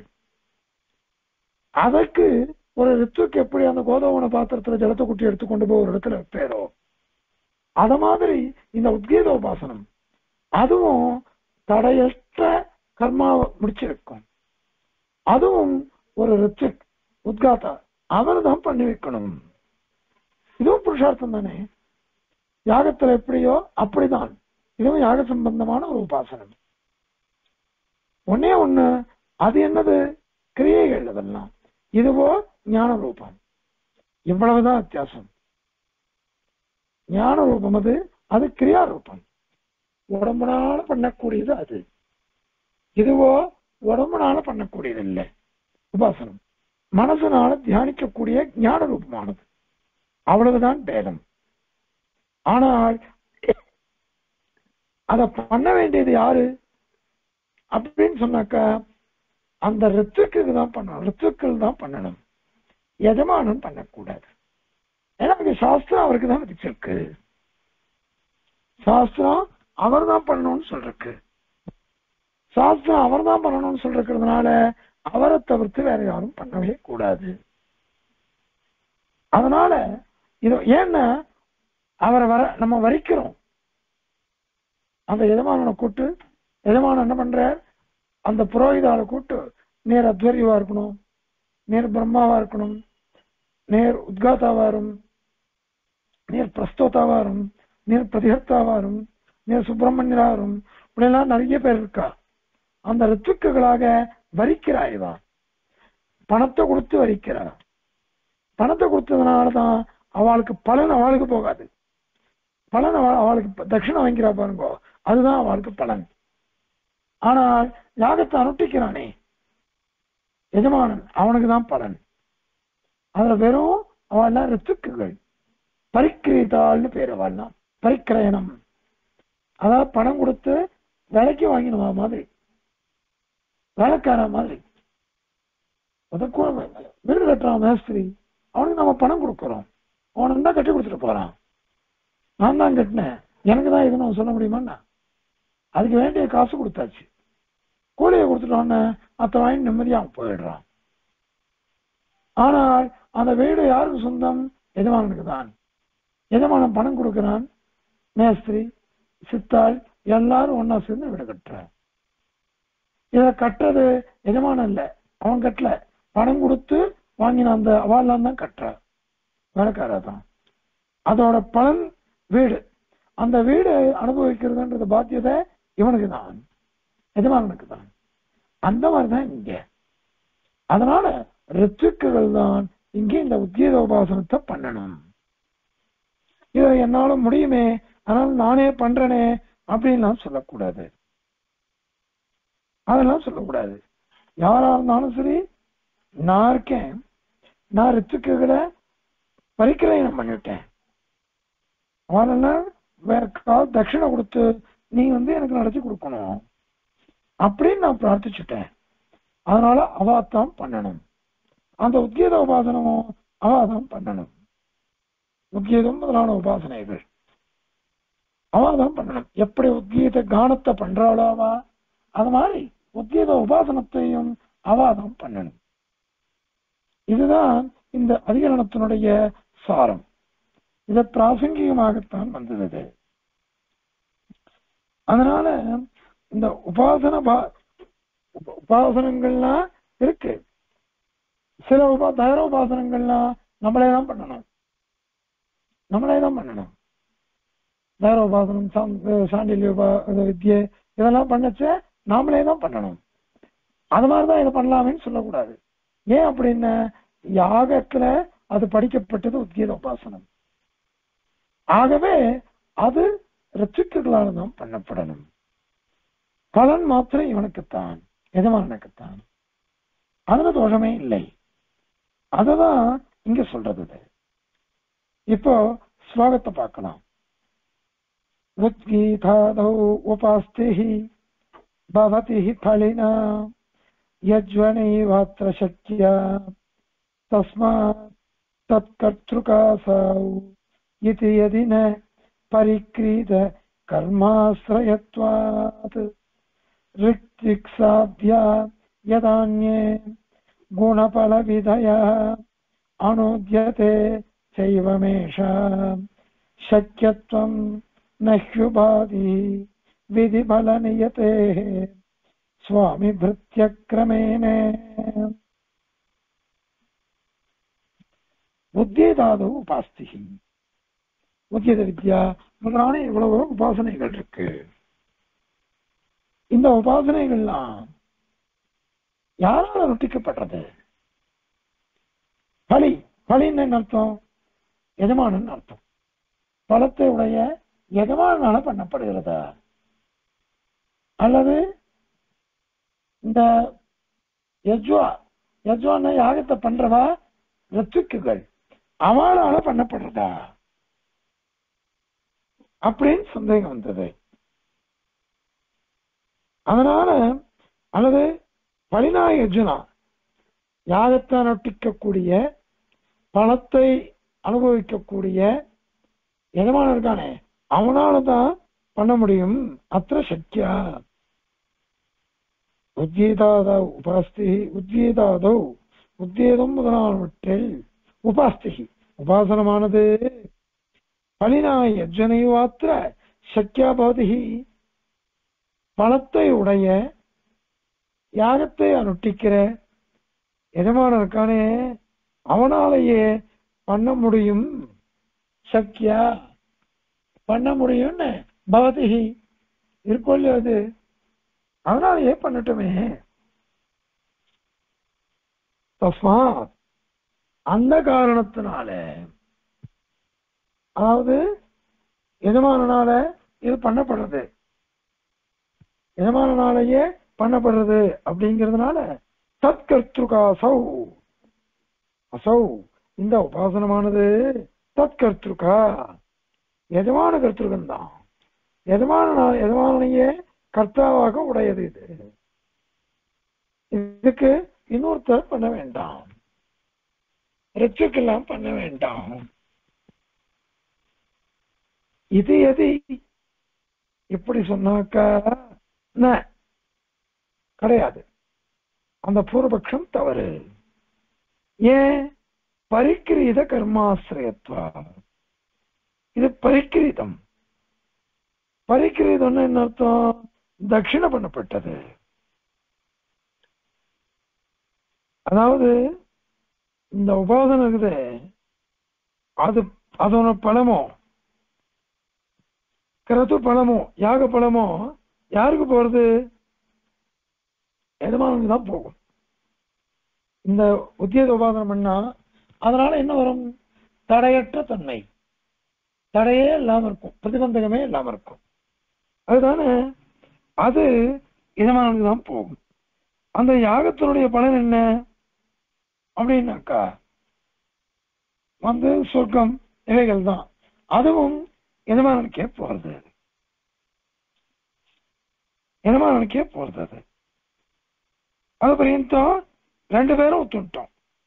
அதற்கு ஒரு ரித்துக்கு எப்படி அந்த கோதோகண பாத்திரத்துல ஜலத்தை குட்டி எடுத்துக்கொண்டு போய் ஒரு இடத்துல வைப்பேரோ, அத மாதிரி இந்த உத்கீதோபாசனம் அதுவும் தடையற்ற கர்மாவை முடிச்சு வைக்கும். அதுவும் ஒரு ரித்துக் உத்காத்தா அவர் தான் பண்ணி வைக்கணும். இதுவும் புருஷார்த்தம் தானே. யாகத்துல எப்படியோ அப்படிதான் இதுவும் யாக சம்பந்தமான ஒரு உபாசனம். ஒன்னே ஒண்ணு, அது என்னது? கிரியைகள். அதெல்லாம் இதுவோ ஞான ரூபம். இவ்வளவுதான் வித்தியாசம். ஞான ரூபம் அது, அது கிரியா ரூபம். உடம்புனால பண்ணக்கூடியது அது. இதுவோ உடம்புனால பண்ணக்கூடியது இல்லை. உபாசனம் மனசனால தியானிக்கக்கூடிய ஞான ரூபமானது. அவ்வளவுதான் பேதம். ஆனால் அதை பண்ண வேண்டியது யாரு அப்படின்னு சொன்னாக்கா அந்த ரித்துக்கு தான் பண்ணணும். ரித்துக்கள் தான் பண்ணணும், எஜமானன் பண்ணக்கூடாது. ஏன்னா அங்க சாஸ்திரம் அவருக்கு தான் விதிச்சிருக்கு. சாஸ்திரம் அவர் தான் பண்ணணும்னு சொல்றக்கு. சாஸ்திரம் அவர் தான் பண்ணணும்னு சொல்றதுனால அவரை தவிர்த்து வேற யாரும் பண்ணவே கூடாது. அதனால இது ஏன்னா அவரை வர நம்ம வரிக்கிறோம். அந்த எஜமானனை கூட்டு, எஜமானன் என்ன பண்ற, அந்த புரோகிதாவை கூட்டு நேர் அத்வரியவா இருக்கணும், நேர் பிரம்மாவா இருக்கணும், நேர் உத்காத்தாவாரும், நேர் பிரஸ்தோத்தாவாரும், நேர் பிரதிகர்த்தாவாரும், நேர் சுப்பிரமணியராரும், இப்படியெல்லாம் நிறைய பேர் இருக்கா. அந்த ரித்துக்குகளாக வரிக்கிறாய்வா, பணத்தை கொடுத்து வரிக்கிறா. பணத்தை கொடுத்ததுனாலதான் அவளுக்கு பலன் அவளுக்கு போகாது. பலன் அவளுக்கு தட்சிணம் வாங்கிறா பாருங்க, அதுதான் அவளுக்கு பலன். ஆனால் யாகத்தை அனுஷ்டிக்கிறானே எஜமானன், அவனுக்கு தான் பலன். அதுல வெறும் அவள்லாம் ரித்துக்குகள், பரிக்கிரீதாள்னு பேர். அவள்லாம் பரிக்கிரயணம், அதாவது பணம் கொடுத்து விலைக்கு வாங்கினுவா மாதிரி, வேலைக்கார மாதிரி. வீடு கட்டுறான் மேஸ்திரி, அவனுக்கு நம்ம பணம் கொடுக்குறோம், அவனுக்கு தான் கட்டி கொடுத்துட்டு போறான். நான் தான் கட்டினேன், எனக்கு தான் இது நான் சொல்ல முடியுமாண்ணா? அதுக்கு வேண்டிய காசு கொடுத்தாச்சு, கூலியை கொடுத்துட்டோன்னு அத்தை வாங்கி நிம்மதியாக போயிடுறான். ஆனால் அந்த வீடு யாருக்கு சொந்தம்? எஜமானனுக்கு தான். எஜமானன் பணம் கொடுக்கிறான், மேஸ்திரி சித்தாள் எல்லாரும் ஒன்னா சேர்ந்து வீடு கட்டுற. இதை கட்டுறது எஜமானம் இல்லை, அவன் கட்டல, பணம் கொடுத்து வாங்கின அந்த அவாலாம் தான் கட்டுற, வேலைக்காரா தான். அதோட பலன் வீடு. அந்த வீடு அனுபவிக்கிறதுன்றது பாத்தியதை இவனுக்கு தான், எஜமானனுக்கு தான். அந்த மாதிரிதான் இங்க. அதனால ரித்துக்குகள் தான் இங்கே இந்த உத்கீத உபாசனத்தை பண்ணணும். இதை என்னால முடியுமே, அதனால நானே பண்றேனே அப்படின்லாம் சொல்லக்கூடாது. அதெல்லாம் சொல்லக்கூடாது. யாரா இருந்தாலும் சரி, நான் இருக்கேன், நான் ரித்துக்குகளை பரிக்கிரயணம் பண்ணிவிட்டேன், அவனெல்லாம் வேற கால் தட்சிணை கொடுத்து நீ வந்து எனக்கு நடத்தி கொடுக்கணும் அப்படின்னு நான் பிரார்த்திச்சுட்டேன். அதனால அவாத்தான் பண்ணணும். அந்த உத்கீத உபாசனமும் அவாதான் பண்ணணும். உத்கீதம் முதலான உபாசனைகள் அவாதான் பண்ணணும். எப்படி உத்கீத கானத்தை பண்றாளோ அவா, அது மாதிரி உத்கீத உபாசனத்தையும் அவாதான் பண்ணணும். இதுதான் இந்த அதிகரணத்தினுடைய சாரம். இது பிராசங்கிகமாகத்தான் வந்தது. அதனால இந்த உபாசன உபாசனங்கள்லாம் இருக்கு. சில உபா தகர உபாசனங்கள்லாம் நம்மளே தான் பண்ணணும், நம்மளே தான் பண்ணணும். தகர உபாசனம், சாண்டில்ய உபா வித்யை இதெல்லாம் பண்ணச்ச நாமளே தான் பண்ணணும். அது மாதிரிதான் இதை பண்ணலாமேன்னு சொல்லக்கூடாது. ஏன் அப்படின்னா, யாகத்துல அது படிக்கப்பட்டது உத்கீத உபாசனம். ஆகவே அது ரித்துக்களால் தான் பண்ணப்படணும். பலன் மாத்திரம் இவனுக்குத்தான், எஜமானனுக்குத்தான். அதுல தோஷமே இல்லை. அததான் இங்க சொல்றது. இப்போ ஸ்லோகத்தை பார்க்கலாம். உத்கீதாதௌ உபாஸ்திஹி பவதிஹி பலினா யஜ்வனைவாத்ர சக்யா தஸ்மாத் தத்கர்த்ருகாசௌ இதி யதின பரிக்ரீத கர்மாஸ்ரயத்வாத் ரிக்திக்ஸாத்யா யதான்யே குணபலவிதயா அனுத்யதே சைவமேஷா சக்யத்வம் நஹ்யுபாதி விதிபலநியதே சுவாமி பிருத்யக்ரமேண. உத்கீதாதோ உபாஸ்திஹி, உத்கீத வித்யா முதலான இவ்வளவு உபாசனைகள் இருக்கு. இந்த உபாசனைகள்லாம் யாரால நுட்டிக்கப்படுறது? பலி. பலின்னு என்ன அர்த்தம்? எஜமானன் அர்த்தம். பலத்தை உடைய எஜமானால பண்ணப்படுகிறதா, அல்லது இந்த யஜ்வா யஜ்வான யாகத்தை பண்றவா ரித்துக்குகள் அவளால பண்ணப்படுறதா அப்படின்னு சந்தேகம் வந்தது. அதனால அல்லது பலினாய யஜ்னா யாகத்தை நொட்டிக்கக்கூடிய பணத்தை அனுபவிக்கக்கூடிய எஜமானன் இருக்கானே அவனாலதான் பண்ண முடியும். அத்திர சக்தியா உத்கீதாதோ உபாஸ்தி உத்கீதாதோ உத்கீதம் முதலானவற்றில் உபாஸ்தி உபாசனமானது பலினாய யஜ்னைவாத்திர சக்யா பவதி பணத்தை உடைய யாகத்தை அனுஷ்டிக்கிற எஜமானன் இருக்கானே அவனாலேயே பண்ண முடியும். சக்யா பண்ண முடியும்னு பவதி இருக்கொள்ளது, அதனாலேயே பண்ணட்டுமே. தஸ்மாத் அந்த காரணத்தினால, அதாவது எஜமானனால இது பண்ணப்படுறது, எஜமானனாலேயே பண்ணப்படுறது அப்படிங்கிறதுனால தத்கர்த்ருகாசௌ அசௌ இந்த உபாசனமானது தத்கர்த்ருகா எஜமான கர்த்திருகன் தான். எஜமான எஜமானையே கர்த்தாவாக உடையது. இது இதுக்கு இன்னொருத்தர் பண்ண வேண்டாம், ரிச்சுக்கெல்லாம் பண்ண வேண்டாம். இது எது இப்படி சொன்னாக்கா கிடையாது, அந்த பூர்வபக்ஷம் தவறு. ஏன்? பரிக்கிரீத கர்மாசிரியத்வா, இது பரிக்கிரீதம். பரிக்கிரீதம்னு என்ன அர்த்தம்? தட்சிண பண்ணப்பட்டது. அதாவது இந்த உபாசனம் இருக்குது, அது அதோட பலமோ கிரது பலமோ யாக பலமோ யாருக்கு போறது? எஜமானுக்கு தான் போகும். இந்த உத்தியோக உபாசனம் பண்ணா அதனால என்ன வரும்? தடையற்ற தன்மை, தடையே இல்லாம இருக்கும், பிரதிபந்தகமே இல்லாம இருக்கும். அதுதானே, அது எஜமானுக்கு தான் போகும். அந்த யாகத்தினுடைய பலன் என்ன அப்படின்னாக்கா வந்து சொர்க்கம் இவைகள் தான். அதுவும் எஜமானுக்கே போறது, எஜமானுக்கே போறது. அது அது பரியந்தம் ரெண்டு பேரும் ஒத்துட்டோம்.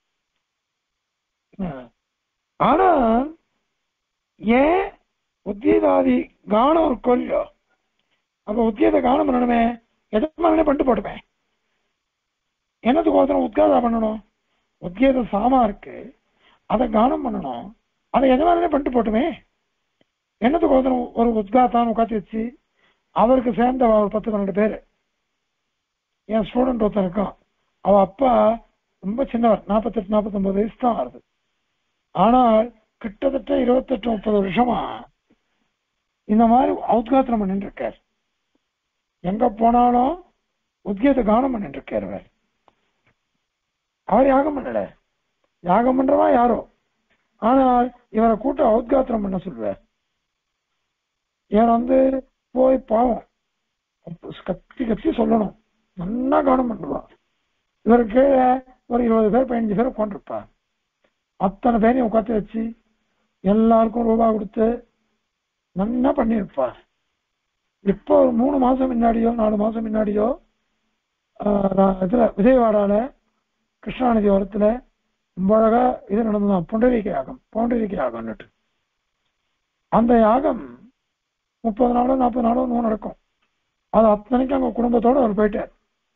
ஆனா ஏன் உத்தியதாதி கானம் ஒரு கொல்லோ? அப்ப உத்தியத கானம் பண்ணணுமே, எஜமானே பண்ணிட்டு போட்டுமே. என்னத்துக்கு ஒருத்தரம் உத்காதா பண்ணணும்? உத்தியத சாமா இருக்கு, அதை கானம் பண்ணணும், அதை எஜமானே பண்ணிட்டு போட்டுமே. என்னத்துக்கு ஒருத்தரம் ஒரு உத்காத்தான் உட்காந்து வச்சு அவருக்கு சேர்ந்த ஒரு பத்து பன்னெண்டு பேரு. என் ஸ்டூடெண்ட் ஒருத்தன் இருக்கான், அவ அப்பா ரொம்ப சின்னவர், நாற்பத்தெட்டு நாற்பத்தி ஒன்பது வயசு தான் வருது. ஆனால் கிட்டத்தட்ட இருபத்தெட்டு முப்பது வருஷமா இந்த மாதிரி உத்காத்தனம் பண்ணிட்டு இருக்கார். எங்க போனாலும் உத்கீத கானம் பண்ணிட்டு இருக்கார். அவர் அவர் யாகம் பண்ணல, யாகம் பண்றவா யாரோ, ஆனால் இவரை கூட்ட உத்காத்திரம் பண்ண சொல்லுவார். இவர் வந்து போய் பாவம் கத்தி கத்தி சொல்லணும், நல்லா கவனம் பண்ணுவார். இவருக்கு ஒரு இருபது பேர் பதினஞ்சு பேர் உட்காந்துருப்பார். அத்தனை பேரையும் உட்காந்து வச்சு எல்லாருக்கும் ரூபா கொடுத்து நல்லா பண்ணியிருப்பார். இப்போ ஒரு மூணு மாசம் முன்னாடியோ நாலு மாசம் முன்னாடியோ இதுல விஜயவாடால கிருஷ்ணாநதி ஓரத்துல ரொம்ப அழகா இது நடந்ததான், புண்டரீக யாகம். புண்டரீக யாகம்னுட்டு அந்த யாகம் முப்பது நாளோ நாற்பது நாளோ நூறு நடக்கும். அது அத்தனைக்கு அங்க குடும்பத்தோட அவர் போயிட்டார்.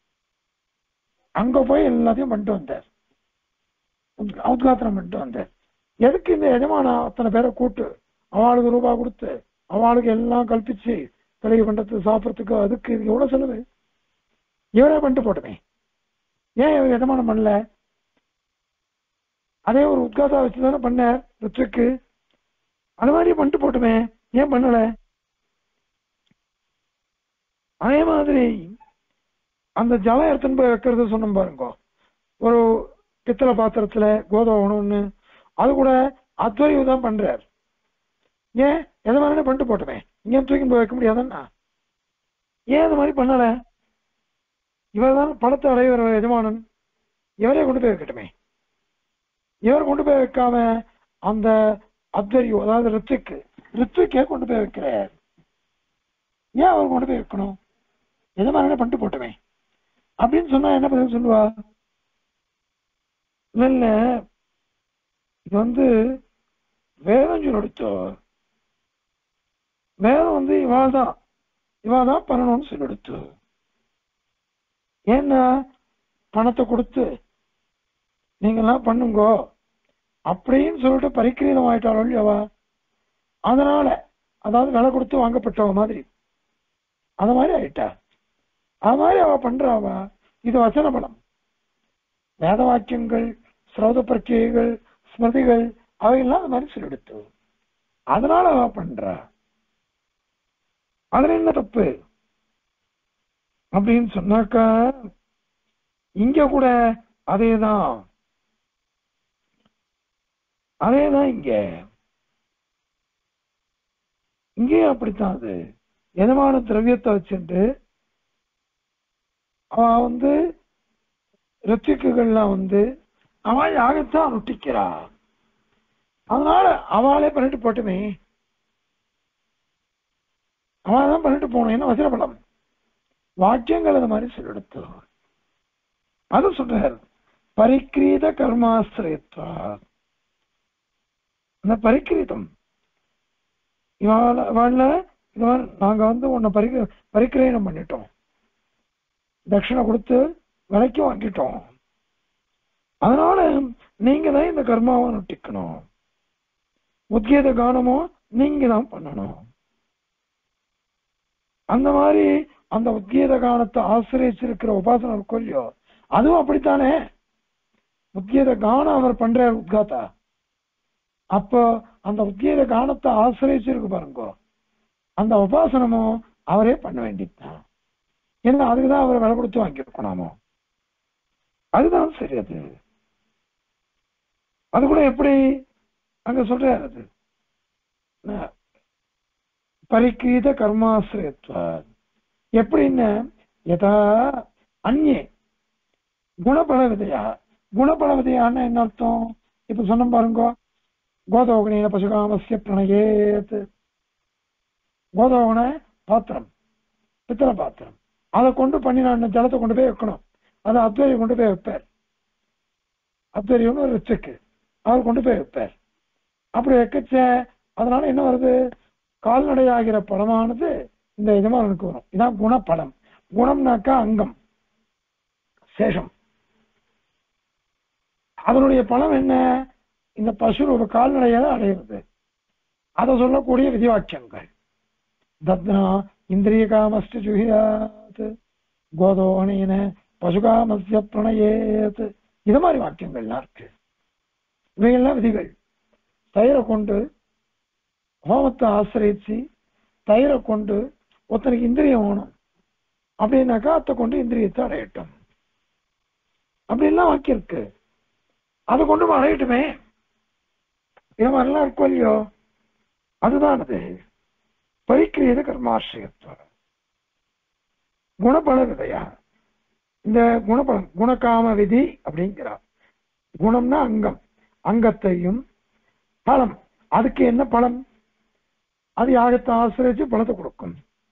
அங்க போய் எல்லாத்தையும் பண்ணிட்டு வந்தார், உத்காத்திரம் பண்ணிட்டு வந்தார். எதுக்கு இந்த எஜமான அத்தனை பேரை கூட்டு அவளுக்கு ரூபா கொடுத்து அவளுக்கு எல்லாம் கல்பிச்சு தலையை பண்றதுக்கு சாப்பிட்றதுக்கு அதுக்கு இது எவ்வளவு செலவு? இவரே பண்ணிட்டு போட்டுமே. ஏன் இவர் எஜமானம் பண்ணல? அதே ஒரு உத்காதா வச்சுதானே பண்ணார் ரித்துக்கு, அது மாதிரி பண்ணிட்டு போட்டுமே, ஏன் பண்ணல? அதே மாதிரி அந்த ஜலம் எடுத்துன்னு போய் வைக்கிறது சொன்ன பாருங்க, ஒரு பித்தளை பாத்திரத்துல கோதுமை உணவுன்னு, அது கூட அத்வைவு தான் பண்றார். ஏன் எதனாலே பண்ணிட்டு போட்டுமே, இங்கே தூக்கி போய் வைக்க முடியாதுன்னா ஏன் அது மாதிரி பண்ணல? இவர் தான் பணத்தை அடைவர் எஜமானன், இவரே கொண்டு போய் வைக்கட்டுமே. இவர் கொண்டு போய் வைக்காம அந்த அத்வரியோ அதாவது ரித்துக்கு ரித்துக்கே கொண்டு போய் வைக்கிறார். ஏன் அவர் கொண்டு போய் வைக்கணும்? எஜமானே பண்ணிட்டு போட்டுமே அப்படின்னு சொன்னா என்ன பதில் சொல்லுவா? இல்ல இது வந்து வேதம் சொல்லிடுச்சோ, வேதம் வந்து இவாதான் இவாதான் பண்ணணும்னு சொல்லிடுச்சு. ஏன்னா பணத்தை கொடுத்து நீங்கெல்லாம் பண்ணுங்கோ அப்படின்னு சொல்லிட்டு பரிக்கிரீதம் ஆயிட்டாலும் இல்லையவா, அதனால அதாவது விலை கொடுத்து வாங்கப்பட்டவ மாதிரி அந்த மாதிரி ஆயிட்டா. அது மாதிரி அவ பண்றாவா, இது வச்சன பலம். வேத வாக்கியங்கள், ஸ்ரோத பிரக்கியைகள், ஸ்மிருதிகள் அவையெல்லாம் அது மாதிரி சொல்லிடுத்து, அதனால அவ பண்றா. அதுல என்ன தப்பு அப்படின்னு சொன்னாக்கா, இங்க கூட அதேதான் அதேதான் இங்க இங்கேயும் அப்படித்தான். அது எதமான திரவியத்தை வச்சுட்டு அவன் வந்து ரித்திக்குகள்லாம் வந்து அவன் யாகத்தான் நொட்டிக்கிறா, அதனால அவளே பண்ணிட்டு போட்டுமே, அவன் தான் பண்ணிட்டு போகணும். என்ன வசனப்படம் வாக்கியங்கள் அது மாதிரி சொல்லெடுத்து அது சொல்றாரு. பரிக்கிரீத கர்மாசிரியத்வா, அந்த பரிக்கிரீதம் இவாள இந்த மாதிரி நாங்க வந்து உன்னை பரிக பரிக்கிரயணம் பண்ணிட்டோம், தட்சிணை கொடுத்து விலைக்கு வாங்கிட்டோம், அதனால நீங்க தான் இந்த கர்மாவை நொட்டிக்கணும், உத்கீத கானமும் நீங்க தான் பண்ணணும். அந்த மாதிரி அந்த உத்கீத கானத்தை ஆசிரியச்சிருக்கிற உபாசனை இருக்கும் இல்லையோ, அதுவும் அப்படித்தானே. உத்கீத கானம் அவர் பண்ற உத்காத்தா, அப்போ அந்த உத்கீத கானத்தை ஆசிரியச்சிருக்கு பாருங்க, அந்த உபாசனமும் அவரே பண்ண வேண்டியதுதான். ஏன்னா அதுக்குதான் அவரை விலை கொடுத்து வாங்கியிருக்கணுமோ, அதுதான் சரி. அது அது கூட எப்படி அங்க சொல்றாரு, அது பரிக்கிரீத கர்மாசிரியத்துவ எப்படின்னு, யதா அந்நே குணபல விதையா. குணபல விதையான்னு என்ன அர்த்தம்? இப்ப சொன்ன பாருங்க, கோதோகனேன பசுகாமஸ்ய பிரணயேத். கோதோகன பாத்திரம், பித்தளை பாத்திரம், அதை கொண்டு பண்ணி நான் ஜலத்தை கொண்டு போய் வைக்கணும், அதை அத்வரியை கொண்டு போய் வைப்பார். அத்வரியம்னு ஒரு ரிச்சுக்கு அவர் கொண்டு போய் வைப்பார். அப்படி வைக்கச்ச அதனால என்ன வருது, கால்நடையாகிற படமானது இந்த எஜமானனுக்கு வரும். இதான் குணப்படம். குணம்னாக்கா அங்கம், சேஷம். அதனுடைய பலம் என்ன, இந்த பசு ஒரு கால்நடையை அடையிறது. அதை சொல்லக்கூடிய விதிவாக்கியங்கள், தத்னா இந்திரிய காமஸ்து ஜுஹியாத் கோதோகனேன பசுகாமஸ்ய பிரணயேத், இது மாதிரி வாக்கியங்கள்லாம் இருக்கு. இவையெல்லாம் விதிகள். தயிரை கொண்டு ஹோமத்தை ஆசிரியச்சு தயிரை கொண்டு ஒருத்தனுக்கு இந்திரியம் வேணும் அப்படின்னாக்கா அத்தை கொண்டு இந்திரியத்தை அடையட்டும், அப்படின்லாம் வாக்கியம் இருக்கு. அதை கொண்டு அடையட்டுமே, இது மாதிரிலாம் இருக்கும் இல்லையோ, அதுதான் அது பரிக்கிரீத கர்மாசிரியத்துவம். குணபல விதையா, இந்த குணபலம் குணகாம விதி அப்படிங்கிறார். குணம்னா அங்கம், அங்கத்தையும் பலம், அதுக்கு என்ன பலம், அது யாகத்தை ஆசிரியச்சு பலத்தை கொடுக்கும்.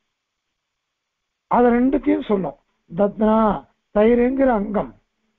அது ரெண்டுத்தையும் சொல்லும். தத்னா தயிர்ங்கிற அங்கம்,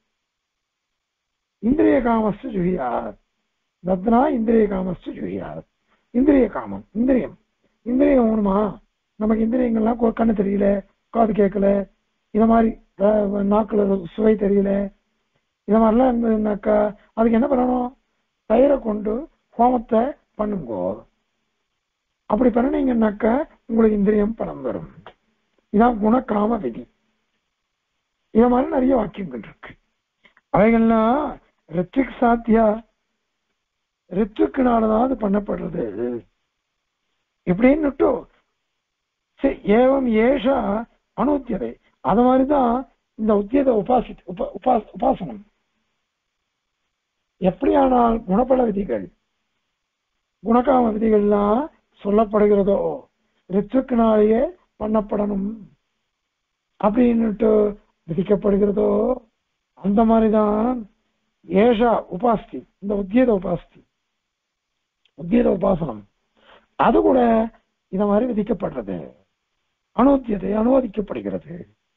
இந்திரிய காமஸ்து ஜுஹியார். தத்னா இந்திரிய காமஸ்து ஜுஹியார். இந்திரிய காமம், இந்திரியம். இந்திரியம் வேணுமா, நமக்கு இந்திரியங்கள்லாம் கண்ணு தெரியல, காது கேட்கல, இத மாதிரி நாக்குல சுவை தெரியல, இத மாதிரிலாம் இருந்ததுனாக்கா அதுக்கு என்ன பண்ணணும், தயிரை கொண்டு ஹோமத்தை பண்ணுங்கோ. அப்படி பண்ணினீங்கன்னாக்கா உங்களுக்கு இந்திரியம் பலம் வரும். இதான் குணகாம விதி. இத மாதிரி நிறைய வாக்கியங்கள் இருக்கு. அவைகள்லாம் ரித்விக் சாத்தியா, ரித்விக்குனாலதான் அது பண்ணப்படுறது. இப்படின்னுட்டு ஏவம் ஏஷா அனுத்தியதை, அது மாதிரிதான் இந்த உத்தியத உபாசி உபாசனம். எப்படியானால் குணபல விதிகள் குணகாம விதிகள்லாம் சொல்லப்படுகிறதோ ரித்விக்குனாலேயே பண்ணப்படணும் அப்படின்னுட்டு விதிக்கப்படுகிறதோ, அந்த மாதிரிதான் ஏஷா உபாஸ்தி, இந்த உத்தியத உபாஸ்தி உத்தியத உபாசனம் அது கூட இத மாதிரி விதிக்கப்படுறது, அனுத்தியதை அனுமதிக்கப்படுகிறது.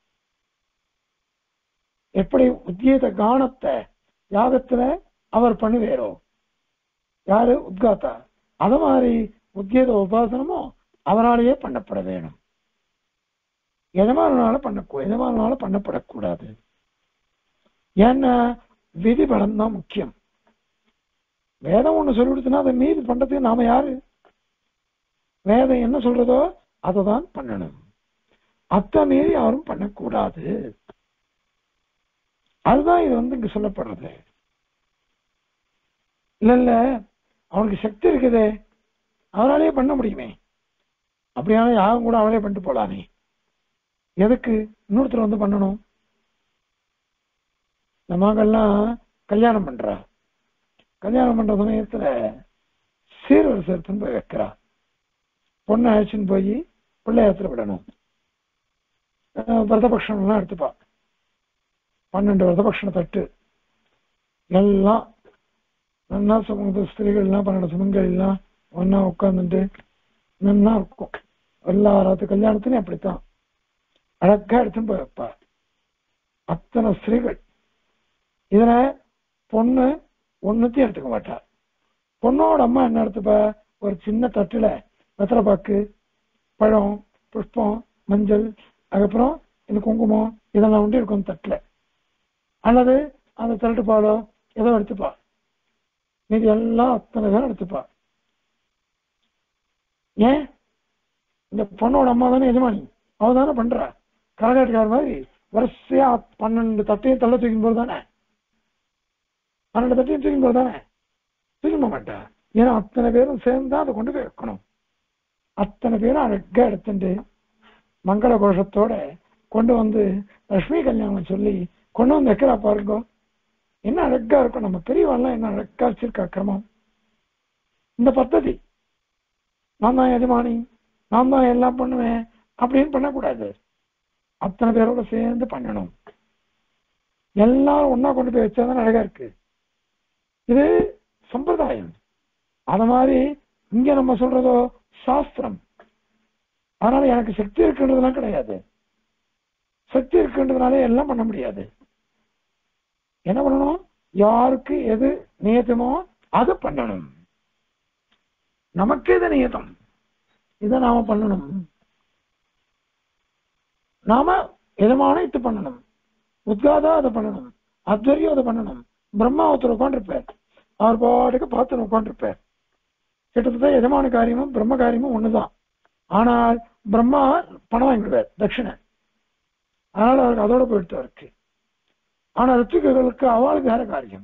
எப்படி உத்தியத கானத்தை யாகத்துல அவர் பண்ணுவேரோ, யாரு உத்காத்தா, அத மாதிரி உத்தியத உபாசனமும் அவராலேயே பண்ணப்பட வேணும். எஜமானால பண்ண எஜமானால பண்ணப்படக்கூடாது. ஏன்னா விதி பலம் தான் முக்கியம். வேதம் ஒண்ணு சொல்லி கொடுத்தனா அதை மீறி பண்றதுக்கு நாம யாரு? வேதம் என்ன சொல்றதோ அதை தான் பண்ணணும், அத்தை மீறி யாரும் பண்ணக்கூடாது. அதுதான் இது வந்து இங்க சொல்லப்படுறது. இல்ல இல்ல அவனுக்கு சக்தி இருக்குதே, அவனாலேயே பண்ண முடியுமே, அப்படியான யாரும் கூட அவளே பண்ணிட்டு போலாமே, எதுக்கு இன்னொருத்தர் வந்து பண்ணணும்? நம்மங்கெல்லாம் கல்யாணம் பண்றா, கல்யாணம் பண்ற சமயத்துல சீர்வரிசை எடுத்துன்னு போய் வைக்கிறா, பொண்ணை அழைச்சின்னு போய் பிள்ளையாத்துல விடணும். விரதபக்ஷம் எல்லாம் எடுத்துப்பா, பன்னெண்டு விரதபக்ஷண தட்டு எல்லாம் நல்லா சுமங்க ஸ்திரீகள்லாம் பன்னெண்டு சுமங்கள் எல்லாம் ஒன்னா உட்காந்துட்டு நல்லா இருக்கும். எல்லா ராத்து கல்யாணத்துலையும் அப்படித்தான் அழகா எடுத்துன்னு போய் வைப்பா. அத்தனை ஸ்திரீகள் இதுல பொண்ணு ஒன்னுத்தையும் எடுத்துக்க மாட்டா. பொண்ணோட அம்மா என்ன எடுத்துப்பா, ஒரு சின்ன தட்டுல வெத்தலை பாக்கு பழம், புஷ்பம், மஞ்சள், அதுக்கப்புறம் இந்த குங்குமம் இதெல்லாம் வந்து இருக்கும் தட்டுல. அல்லது அந்த தட்டு பாலோ ஏதோ எடுத்துப்பா, மீதி எல்லாம் அத்தனை பேரும் எடுத்துப்பா. ஏன்? இந்த பொண்ணோட அம்மா தானே எஜமானி, அவ தானே பண்றா. கரகாட்டுக்கார மாதிரி வரிசையா பன்னெண்டு தட்டையும் தள்ள தூக்கின் போது தானே, பன்னெண்டு தட்டையும் தூக்கின் போது தானே, தூக்கிட மாட்டா. ஏன்னா அத்தனை பேரும் சேர்ந்து அதை கொண்டு போய் வைக்கணும். அத்தனை பேரும் அழகா எடுத்துட்டு மங்கள கோஷத்தோட கொண்டு வந்து லட்சுமி கல்யாணம் சொல்லி கொண்டு வந்து வைக்கிறா பாருங்க. என்ன அழகா இருக்கும். நம்ம பெரியவாள்லாம் என்ன அழகா வச்சிருக்கா கிரமம். இந்த பద్ధதி நான் தான் எஜமானி, நான் தான் எல்லாம் பண்ணுவேன் அப்படின்னு பண்ணக்கூடாது. அத்தனை பேரோட சேர்ந்து பண்ணணும். எல்லாரும் ஒன்னா கொண்டு போய் வச்சாதான் அழகா இருக்கு. இது சம்பிரதாயம். அத மாதிரி இங்க நம்ம சொல்றதோ சாஸ்திரம். அதனால எனக்கு சக்தி இருக்குன்றதுலாம் கிடையாது. சக்தி இருக்குன்றதுனால எல்லாம் பண்ண முடியாது. என்ன பண்ணணும்? யாருக்கு எது நியத்தமோ அது பண்ணணும். நமக்கு எது நியத்தம் இதை நாம பண்ணணும். நாம எதமான இது பண்ணணும். உத்காதா அதை பண்ணணும், அத்வரியம் அதை பண்ணணும். பிரம்மா ஒருத்தர் உட்காந்துருப்பார், அவர் பாட்டுக்கு பார்த்து உட்காந்துருப்பார். கிட்டத்தட்ட எதமான காரியமும் பிரம்ம காரியமும் ஒண்ணுதான். ஆனால் பிரம்மா பணம் வாங்கிடுவார் தட்சிணை. அதனால அவருக்கு அதோட போயிட்டு இருக்கு. ஆனா ரித்துகளுக்கு அவளுக்கு வேற காரியம்.